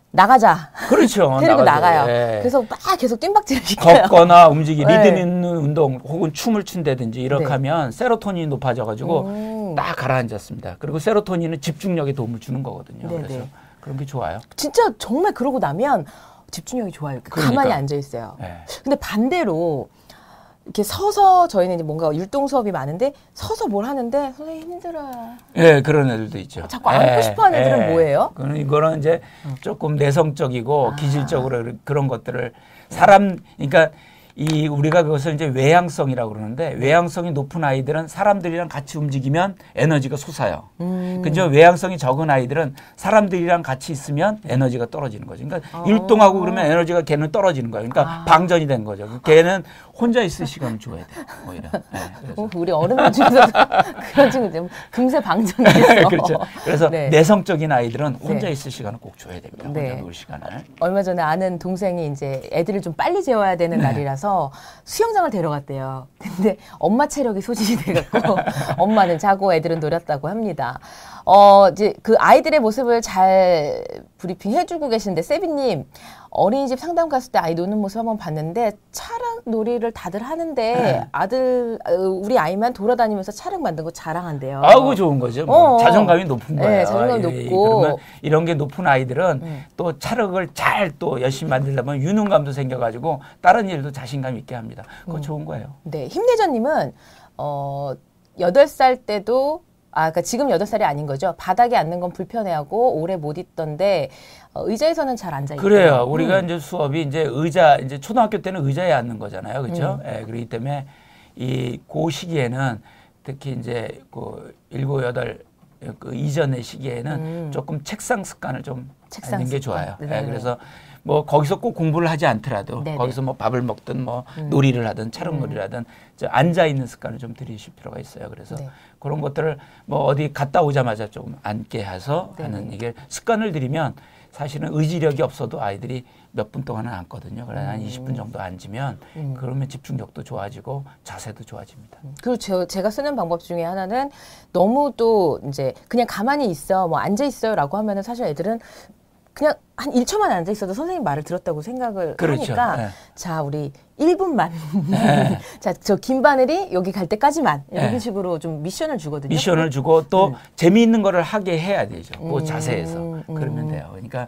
나가자. 그렇죠. 데리고 나가요. 예. 그래서 막 계속 뜀박질을 시켜요. 걷거나 움직이 네. 리듬 있는 운동 혹은 춤을 춘다든지 이렇게 네. 하면 세로토닌이 높아져가지고 음. 딱 가라앉았습니다. 그리고 세로토닌은 집중력에 도움을 주는 거거든요. 네네. 그래서 그런 게 좋아요. 진짜 정말 그러고 나면 집중력이 좋아요. 그러니까. 가만히 앉아 있어요. 네. 근데 반대로 이렇게 서서 저희는 이제 뭔가 율동 수업이 많은데 서서 뭘 하는데 선생님 힘들어요. 예, 그런 애들도 있죠. 자꾸 앉고 예, 싶어하는 애들은 예. 뭐예요? 그는 이거는 이제 조금 내성적이고 아. 기질적으로 그런 것들을 사람 그러니까 이 우리가 그것을 이제 외향성이라고 그러는데 외향성이 높은 아이들은 사람들이랑 같이 움직이면 에너지가 솟아요. 음. 그죠? 외향성이 적은 아이들은 사람들이랑 같이 있으면 에너지가 떨어지는 거죠. 그러니까 어. 율동하고 그러면 에너지가 걔는 떨어지는 거예요. 그러니까 아. 방전이 된 거죠. 걔는 혼자 있을 시간을 줘야 돼요. 오히려. 네, 그래서. 어, 우리 어른들 중에서도 그런 친구 좀 금세 방전해서. 그렇죠. 그래서 네. 내성적인 아이들은 혼자 네. 있을 시간을 꼭 줘야 됩니다. 네. 혼자 놀 시간을. 얼마 전에 아는 동생이 이제 애들을 좀 빨리 재워야 되는 네. 날이라서 수영장을 데려갔대요. 근데 엄마 체력이 소진이 돼갖고 엄마는 자고 애들은 놀았다고 합니다. 어, 이제 그 아이들의 모습을 잘 브리핑 해주고 계신데, 세비님, 어린이집 상담 갔을 때 아이 노는 모습 한번 봤는데, 차랑 놀이를 다들 하는데, 네. 아들, 우리 아이만 돌아다니면서 차랑 만든 거 자랑한대요. 아, 그거 좋은 거죠. 뭐. 어. 자존감이 높은 거예요. 네, 자존감이 예, 높고. 그러면 이런 게 높은 아이들은 음. 또 차력을 잘 또 열심히 만들다 보면 유능감도 생겨가지고 다른 일도 자신감 있게 합니다. 그거 음. 좋은 거예요. 네, 힘내자님은, 어, 여덟 살 때도, 아, 그러니까 지금 여덟 살이 아닌 거죠. 바닥에 앉는 건 불편해하고 오래 못 있던데, 어, 의자에서는 잘 앉아 있대요. 그래요. 우리가 음. 이제 수업이 이제 의자, 이제 초등학교 때는 의자에 앉는 거잖아요. 그렇죠? 음. 예, 그렇기 때문에 이, 그 시기에는 특히 이제 그 일곱, 여덟, 그 이전의 시기에는 음. 조금 책상 습관을 좀 책상 하는 게 습관. 좋아요. 예, 네네. 그래서 뭐 거기서 꼭 공부를 하지 않더라도 네네. 거기서 뭐 밥을 먹든 뭐 음. 놀이를 하든 차량놀이를 하든 저 앉아 있는 습관을 좀 들이실 필요가 있어요. 그래서 네. 그런 것들을 뭐 어디 갔다 오자마자 좀 앉게 해서 네네. 하는 이게 습관을 들이면 사실은 의지력이 없어도 아이들이 몇 분 동안은 앉거든요. 그래 한 이십 분 정도 앉으면 음. 그러면 집중력도 좋아지고 자세도 좋아집니다. 그리고 저, 제가 쓰는 방법 중에 하나는 너무 또 이제 그냥 가만히 있어, 뭐 앉아 있어요라고 하면은 사실 애들은 그냥 한 일 초만 앉아 있어도 선생님 말을 들었다고 생각을 그렇죠. 하니까 네. 자, 우리 일 분만 네. 자, 저 김 바늘이 여기 갈 때까지만 이런 네. 식으로 좀 미션을 주거든요. 미션을 주고 또 음. 재미있는 거를 하게 해야 되죠. 그 음, 자세에서 음. 그러면 돼요. 그러니까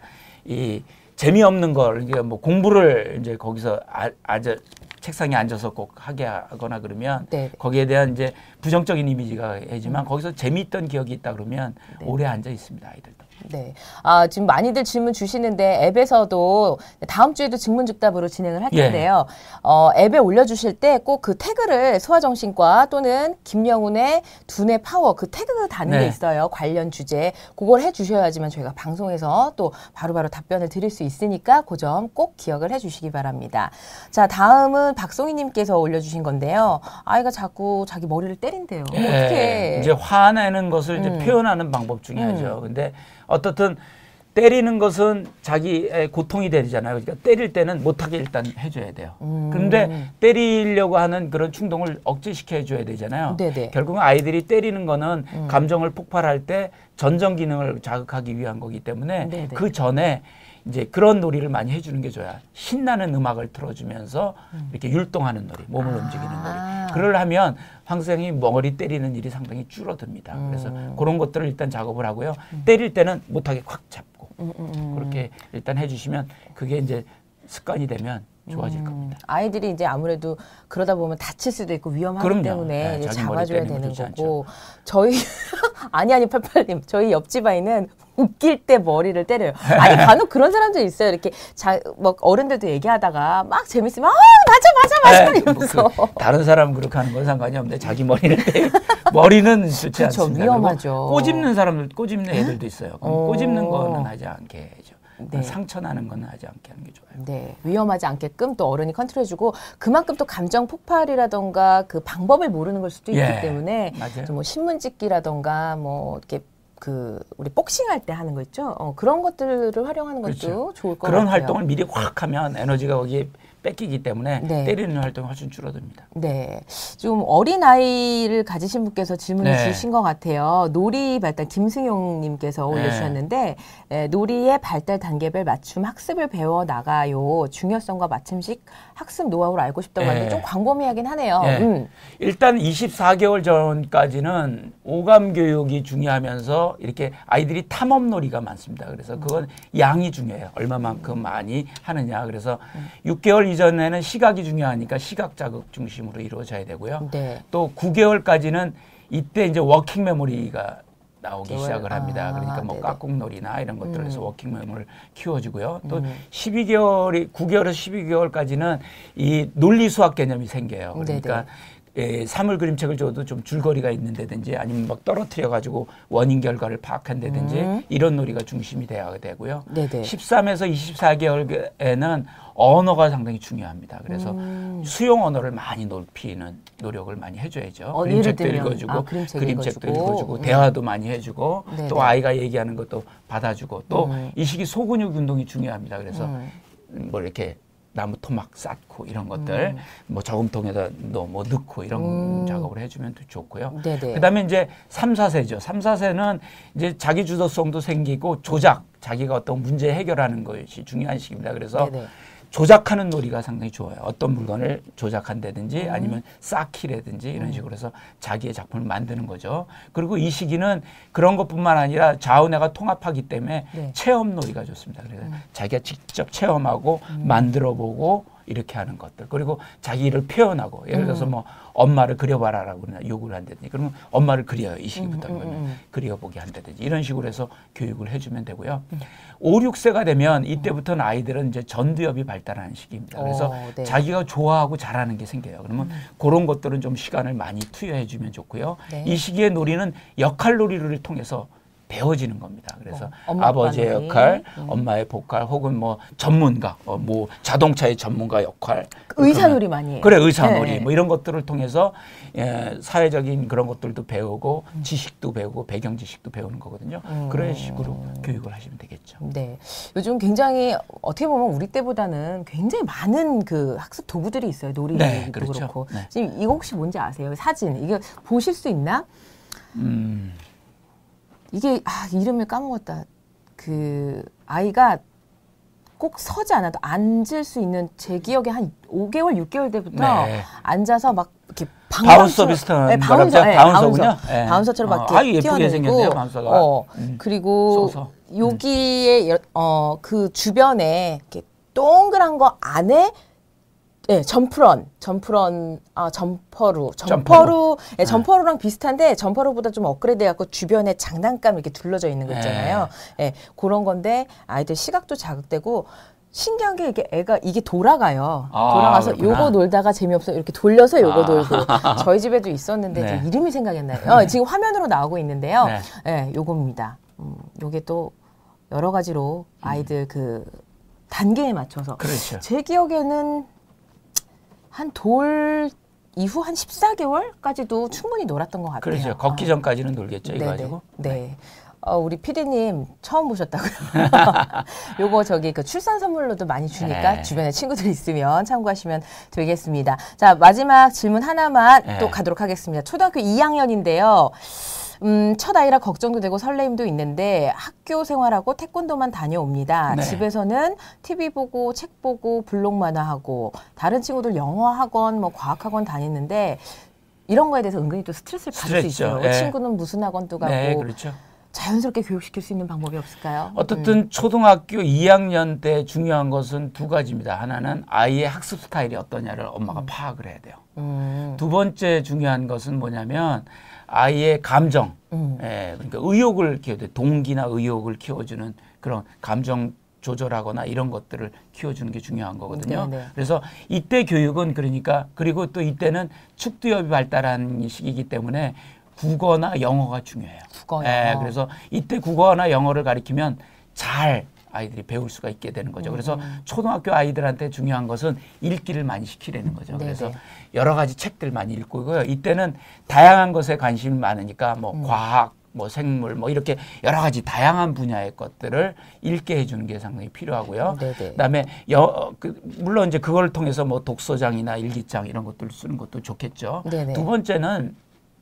이 재미없는 걸 이게 뭐 공부를 이제 거기서 아, 아저 책상에 앉아서 꼭 하게 하거나 그러면 네. 거기에 대한 이제 부정적인 이미지가 해지만 거기서 재미있던 기억이 있다 그러면 네. 오래 앉아 있습니다, 아이들도. 네. 아, 지금 많이들 질문 주시는데 앱에서도 다음 주에도 증문즉답으로 진행을 할 예. 텐데요. 어, 앱에 올려주실 때 꼭 그 태그를 소아정신과 또는 김영훈의 두뇌 파워 그 태그 다는 네. 게 있어요. 관련 주제. 그걸 해주셔야지만 저희가 방송에서 또 바로바로 답변을 드릴 수 있으니까 그 점 꼭 기억을 해주시기 바랍니다. 자, 다음은 박송희님께서 올려주신 건데요. 아이가 자꾸 자기 머리를 때린대요. 예, 어떻게? 이제 화내는 것을 이제 음. 표현하는 방법 중에 음. 하죠. 근데 어떻든 때리는 것은 자기의 고통이 되잖아요. 그러니까 때릴 때는 못하게 일단 해줘야 돼요. 음. 그런데 때리려고 하는 그런 충동을 억제시켜 줘야 되잖아요. 네네. 결국은 아이들이 때리는 거는 음. 감정을 폭발할 때 전정 기능을 자극하기 위한 거기 때문에 네네. 그 전에 이제 그런 놀이를 많이 해주는 게 좋아요. 신나는 음악을 틀어주면서 음. 이렇게 율동하는 놀이, 몸을 아. 움직이는 놀이. 그걸 하면 황생이 머리 때리는 일이 상당히 줄어듭니다. 그래서 음. 그런 것들을 일단 작업을 하고요. 때릴 때는 못하게 콱 잡고 음, 음, 음. 그렇게 일단 해주시면 그게 이제 습관이 되면 좋아질 음, 겁니다. 아이들이 이제 아무래도 그러다 보면 다칠 수도 있고 위험하기 그럼요. 때문에 네, 이제 자기 머리 잡아줘야 때리는 거 되는 좋지 거고 저희 아니 아니 팔팔님 저희 옆집 아이는 웃길 때 머리를 때려요. 아니 간혹 그런 사람들 있어요. 이렇게 자, 뭐 어른들도 얘기하다가 막 재밌으면 아 맞아 맞아 맞아 이러면서 뭐 그, 다른 사람 그렇게 하는 건 상관이 없는데 자기 머리를 때려. 머리는 좋지 그렇죠, 않습니다. 위험하죠. 꼬집는 사람들 꼬집는 애들도 있어요. 어. 꼬집는 거는 하지 않게 해죠. 네. 상처 나는 건 하지 않게 하는 게 좋아요. 네, 위험하지 않게끔 또 어른이 컨트롤해주고 그만큼 또 감정 폭발이라던가 그 방법을 모르는 걸 수도 있기 예, 때문에 좀 뭐 신문 찍기라던가 뭐 이렇게 그 우리 복싱할 때 하는 거 있죠. 어, 그런 것들을 활용하는 것도 그렇죠. 좋을 것 그런 같아요. 활동을 미리 확 하면 에너지가 거기에 뺏기기 때문에 네. 때리는 활동이 훨씬 줄어듭니다. 네, 좀 어린 아이를 가지신 분께서 질문을 네. 주신 것 같아요. 놀이 발달 김승용님께서 네. 올려주셨는데 에, 놀이의 발달 단계별 맞춤 학습을 배워 나가요. 중요성과 맞춤식 학습 노하우를 알고 싶다고 하는데 네. 좀 광범위하긴 하네요. 네. 음. 일단 이십사 개월 전까지는 오감 교육이 중요하면서 이렇게 아이들이 탐험놀이가 많습니다. 그래서 그건 양이 중요해요. 얼마만큼 많이 하느냐. 그래서 음. 육 개월 이전에는 시각이 중요하니까 시각 자극 중심으로 이루어져야 되고요. 네. 또 구 개월까지는 이때 이제 워킹 메모리가 나오기 개월? 시작을 합니다. 아, 그러니까 뭐 네네. 깍꿍놀이나 이런 것들에서 음. 워킹 메모리를 키워주고요. 또 음. 십이 개월이 구 개월에서 십이 개월까지는 이 논리 수학 개념이 생겨요. 그러니까 네네. 예, 사물 그림책을 줘도 좀 줄거리가 있는다든지 아니면 막 떨어뜨려 가지고 원인 결과를 파악한다든지 음. 이런 놀이가 중심이 돼야 되고요. 네네. 십삼에서 이십사 개월에는 언어가 상당히 중요합니다. 그래서 음. 수용 언어를 많이 높이는 노력을 많이 해줘야죠. 어, 그림책도 예를 들면, 읽어주고, 아, 그림책 그림책도 읽어주고. 읽어주고, 음. 대화도 많이 해주고, 네네. 또 아이가 얘기하는 것도 받아주고, 또 이 음. 시기 소근육 운동이 중요합니다. 그래서 음. 뭐 이렇게 나무 토막 쌓고 이런 것들, 음. 뭐 저금통에다 너 뭐 넣고 이런 음. 작업을 해주면 좋고요. 네네. 그다음에 이제 삼, 사 세죠. 삼, 사 세는 이제 자기 주도성도 생기고 조작, 자기가 어떤 문제 해결하는 것이 중요한 시기입니다. 그래서 네네. 조작하는 놀이가 상당히 좋아요. 어떤 물건을 조작한다든지 음. 아니면 쌓기라든지 이런 식으로 해서 자기의 작품을 만드는 거죠. 그리고 이 시기는 그런 것뿐만 아니라 좌우내가 통합하기 때문에 네. 체험 놀이가 좋습니다. 그래서 음. 자기가 직접 체험하고 만들어보고 이렇게 하는 것들. 그리고 자기 일을 표현하고 예를 들어서 뭐 엄마를 그려봐라라고 요구를 한다든지 그러면 엄마를 그려요. 이 시기부터 음, 음, 그러면 음. 그려보게 한다든지 이런 식으로 해서 교육을 해주면 되고요. 오, 육 세가 되면 이때부터는 아이들은 이제 전두엽이 발달하는 시기입니다. 그래서 어, 네. 자기가 좋아하고 잘하는 게 생겨요. 그러면 그런 것들은 좀 시간을 많이 투여해주면 좋고요. 네. 이 시기의 놀이는 역할 놀이를 통해서 배워지는 겁니다. 그래서 어, 엄마, 아버지의 아빠 놀이. 역할, 음. 엄마의 역할, 혹은 뭐 전문가, 어, 뭐 자동차의 전문가 역할, 의사놀이 많이 해요. 그래 의사놀이 네. 뭐 이런 것들을 통해서 예, 사회적인 그런 것들도 배우고 지식도 배우고 배경 지식도 배우는 거거든요. 음. 그런 식으로 교육을 하시면 되겠죠. 네. 요즘 굉장히 어떻게 보면 우리 때보다는 굉장히 많은 그 학습 도구들이 있어요. 놀이도 네, 그렇죠. 그렇고. 네. 지금 이거 혹시 뭔지 아세요? 사진. 이게 보실 수 있나? 음, 이게 아, 이름을 까먹었다. 그 아이가 꼭 서지 않아도 앉을 수 있는 제 기억에 한 오 개월, 육 개월 때부터 네. 앉아서 막 이렇게 바운서 비슷한 네, 거라고 바운서, 네, 바운서군요. 바운서. 네. 바운서처럼 막 어, 이렇게 아주 예쁘게 뛰어놀고, 생겼네요, 바운서가. 어, 음. 그리고 쏘서. 여기에 여- 어, 그 주변에 이렇게 동그란 거 안에 네, 점프런, 점프런, 아, 점퍼루, 점퍼루, 네, 점퍼루랑 비슷한데 점퍼루보다 좀 업그레이드해갖고 주변에 장난감 이렇게 둘러져 있는 거 있잖아요. 네, 그런 건데 아이들 시각도 자극되고 신기한 게 이게 애가 이게 돌아가요. 아, 돌아가서 그렇구나. 요거 놀다가 재미없어 이렇게 돌려서 요거 아. 놀고 저희 집에도 있었는데 네. 이제 이름이 생각이 안 나요. 어, 지금 화면으로 나오고 있는데요. 네. 네, 요겁니다. 음, 요게 또 여러 가지로 아이들 그 단계에 맞춰서 그렇죠. 제 기억에는 한 돌 이후 한 십사 개월까지도 충분히 놀았던 것 같아요. 그렇죠. 걷기 어. 전까지는 놀겠죠, 이거 네네. 가지고. 네. 어, 우리 피디님 처음 보셨다고요? 요거 저기 그 출산 선물로도 많이 주니까 네. 주변에 친구들 있으면 참고하시면 되겠습니다. 자, 마지막 질문 하나만 네. 또 가도록 하겠습니다. 초등학교 이 학년인데요. 음, 첫 아이라 걱정도 되고 설레임도 있는데 학교 생활하고 태권도만 다녀옵니다. 네. 집에서는 티비 보고 책 보고 블록 만화하고 다른 친구들 영어 학원 뭐 과학 학원 다니는데 이런 거에 대해서 은근히 또 스트레스를 받을 수 스트레스죠. 있어요. 네. 친구는 무슨 학원도 가고 네, 그렇죠. 자연스럽게 교육시킬 수 있는 방법이 없을까요? 어떻든 초등학교 이 학년 때 중요한 것은 두 가지입니다. 하나는 아이의 학습 스타일이 어떠냐를 엄마가 파악을 해야 돼요. 음. 두 번째 중요한 것은 뭐냐면 아이의 감정, 음. 예, 그러니까 의욕을 키워야 동기나 의욕을 키워주는 그런 감정 조절하거나 이런 것들을 키워주는 게 중요한 거거든요. 네네. 그래서 이때 교육은 그러니까 그리고 또 이때는 축두엽이 발달하는 시기이기 때문에 국어나 영어가 중요해요. 국어, 예, 영어. 그래서 이때 국어나 영어를 가르치면 잘 아이들이 배울 수가 있게 되는 거죠. 그래서 음. 초등학교 아이들한테 중요한 것은 읽기를 많이 시키려는 거죠. 네네. 그래서 여러 가지 책들 많이 읽고요. 이때는 다양한 것에 관심이 많으니까 뭐 음. 과학, 뭐 생물, 뭐 이렇게 여러 가지 다양한 분야의 것들을 읽게 해주는 게 상당히 필요하고요. 네네. 그다음에 여, 그, 물론 이제 그걸 통해서 뭐 독서장이나 일기장 이런 것들을 쓰는 것도 좋겠죠. 네네. 두 번째는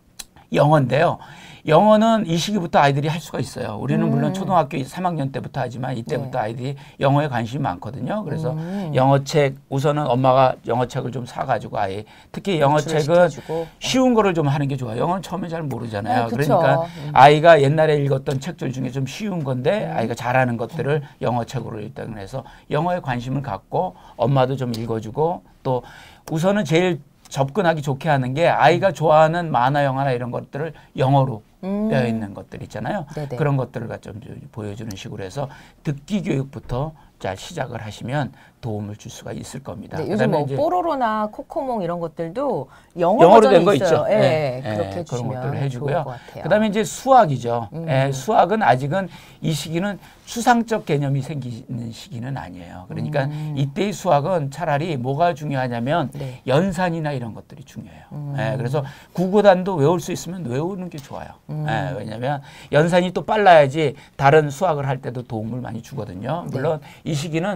영어인데요. 영어는 이 시기부터 아이들이 할 수가 있어요. 우리는 음. 물론 초등학교 삼 학년 때부터 하지만 이때부터 네. 아이들이 영어에 관심이 많거든요. 그래서 음. 영어책 우선은 엄마가 영어책을 좀 사가지고 아이 특히 영어책은 시켜주고. 쉬운 거를 좀 하는 게 좋아요. 영어는 처음에 잘 모르잖아요. 네, 그쵸. 그러니까 음. 아이가 옛날에 읽었던 책들 중에 좀 쉬운 건데 음. 아이가 잘하는 것들을 영어책으로 일단 해서 영어에 관심을 갖고 엄마도 좀 읽어주고 또 우선은 제일 접근하기 좋게 하는 게 아이가 좋아하는 만화, 영화나 이런 것들을 영어로 음. 되어 있는 것들 있잖아요. 네네. 그런 것들을 좀 보여주는 식으로 해서 듣기 교육부터 잘 시작을 하시면 도움을 줄 수가 있을 겁니다. 네, 요즘 뭐 이제 뽀로로나 코코몽 이런 것들도 영어 영어로 된 버전이 거 있어요. 있죠. 예, 네, 그렇게 네, 해주시면 그런 것들을 좋을 해주고요. 것 같아요. 그다음에 이제 수학이죠. 음. 예, 수학은 아직은 이 시기는 추상적 개념이 생기는 시기는 아니에요. 그러니까 음. 이때의 수학은 차라리 뭐가 중요하냐면 네. 연산이나 이런 것들이 중요해요. 음. 예, 그래서 구구단도 외울 수 있으면 외우는 게 좋아요. 음. 예, 왜냐하면 연산이 또 빨라야지 다른 수학을 할 때도 도움을 많이 주거든요. 네. 물론 이 시기는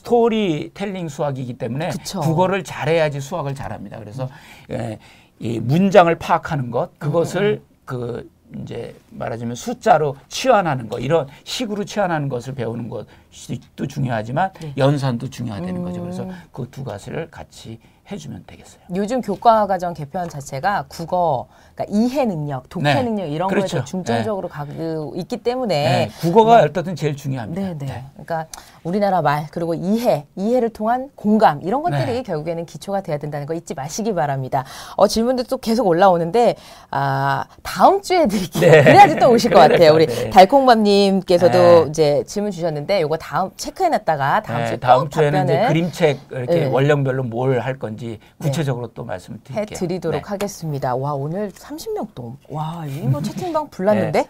스토리텔링 수학이기 때문에 그쵸. 국어를 잘해야지 수학을 잘합니다. 그래서 예, 이 문장을 파악하는 것 그것을 음. 그 이제 말하자면 숫자로 치환하는 것 이런 식으로 치환하는 것을 배우는 것도 중요하지만 네. 연산도 중요하다는 음. 거죠. 그래서 그 두 가지를 같이 해주면 되겠어요. 요즘 교과과정 개편 자체가 국어, 그러니까 이해 능력, 독해 네. 능력 이런 그렇죠. 거에 더 중점적으로 가고 있기 때문에 네, 국어가 뭐, 어쨌든 제일 중요합니다. 네, 네. 네. 그러니까 우리나라 말 그리고 이해, 이해를 통한 공감 이런 것들이 네. 결국에는 기초가 돼야 된다는 거 잊지 마시기 바랍니다. 어, 질문도 또 계속 올라오는데 아, 다음 주에 드릴게요. 네. 그래야지 또 오실 것 같아요. 우리 네. 달콩맘님께서도 네. 이제 질문 주셨는데 요거 다음 체크해놨다가 다음 네, 주에 다음 꼭 주에는 이제 답변을 그림책 이렇게 네. 원령별로 뭘 할 건지 구체적으로 또 말씀을 드릴게요. 해드리도록 네. 하겠습니다. 와 오늘 삼십 명 또 와 이거 뭐 채팅방 불났는데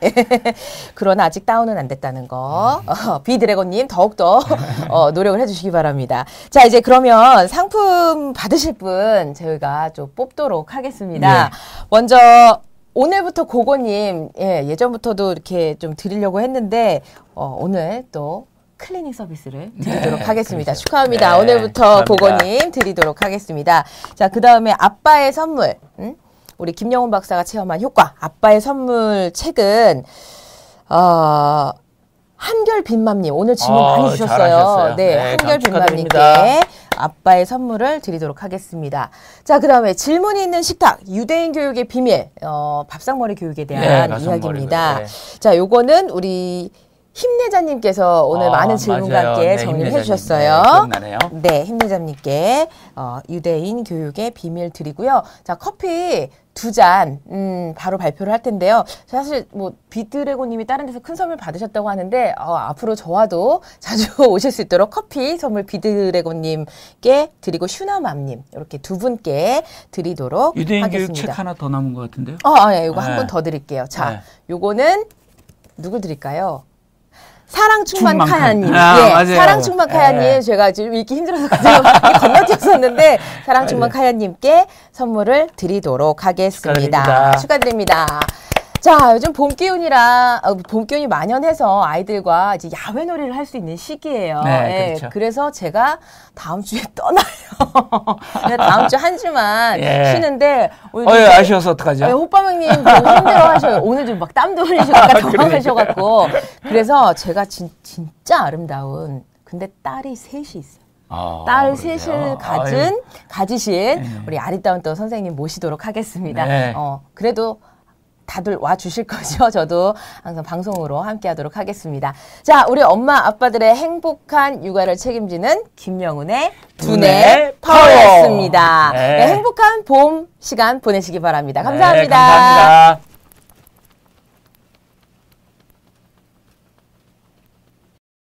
그러나 아직 다운은 안 됐다는 거 어, 비드래곤님 더욱더 어, 노력을 해주시기 바랍니다. 자 이제 그러면 상품 받으실 분 저희가 좀 뽑도록 하겠습니다. 네. 먼저 오늘부터 고고님 예, 예전부터도 이렇게 좀 드리려고 했는데 어, 오늘 또 클리닝 서비스를 드리도록 네, 하겠습니다. 그렇죠. 축하합니다. 네, 오늘부터 감사합니다. 고고님 드리도록 하겠습니다. 자, 그 다음에 아빠의 선물. 음? 우리 김영훈 박사가 체험한 효과. 아빠의 선물 책은, 어, 한결빈맘님. 오늘 질문 어, 많이 주셨어요. 잘하셨어요. 네, 네, 한결빈맘님께 축하드립니다. 아빠의 선물을 드리도록 하겠습니다. 자, 그 다음에 질문이 있는 식탁. 유대인 교육의 비밀. 어, 밥상머리 교육에 대한 네, 밥상머리 이야기입니다. 교육, 네. 자, 요거는 우리 힘내자님께서 오늘 아, 많은 질문과 맞아요. 함께 네, 정리를 힘내자님. 해주셨어요. 네, 기억나네요. 네, 힘내자님께 어, 유대인 교육의 비밀 드리고요. 자, 커피 두 잔, 음, 바로 발표를 할 텐데요. 사실 뭐 비드래곤님이 다른 데서 큰 선물 받으셨다고 하는데 어, 앞으로 저와도 자주 오실 수 있도록 커피 선물 비드래곤님께 드리고 슈나맘님 이렇게 두 분께 드리도록 유대인 하겠습니다. 교육 책 하나 더 남은 것 같은데요? 어, 아, 예, 이거 한 네. 번 더 드릴게요. 자, 네. 요거는 누구 드릴까요? 사랑 충만 충만 카야님. 카- 아, 예, 맞아요. 사랑 충만 카야님. 예. 제가 지금 읽기 힘들어서 그냥 건너뛰었었는데, 사랑 충만 카야님께 선물을 드리도록 하겠습니다. 축하드립니다. 축하드립니다. 자, 요즘 봄 기운이라, 어, 봄 기운이 만연해서 아이들과 이제 야외 놀이를 할 수 있는 시기예요. 네, 예, 그렇죠. 그래서 제가 다음 주에 떠나요. 그래서 다음 주 한 주만 예. 쉬는데, 오늘 어, 예, 좀 아쉬워서 어떡하죠? 네, 호빠맹님 좀 힘들어 하셔요. 오늘 좀 막 땀도 흘리시고 아까 당황하셔갖고. 그래서 제가 진, 진짜 아름다운, 근데 딸이 셋이 있어요. 아, 딸 그러세요? 셋을 가진, 아유. 가지신 우리 아리따운 또 선생님 모시도록 하겠습니다. 네. 어, 그래도 다들 와 주실 거죠? 저도 항상 방송으로 함께 하도록 하겠습니다. 자, 우리 엄마, 아빠들의 행복한 육아를 책임지는 김명훈의 두뇌 두뇌 파워였습니다. 파워. 네. 네, 행복한 봄 시간 보내시기 바랍니다. 감사합니다. 네, 감사합니다.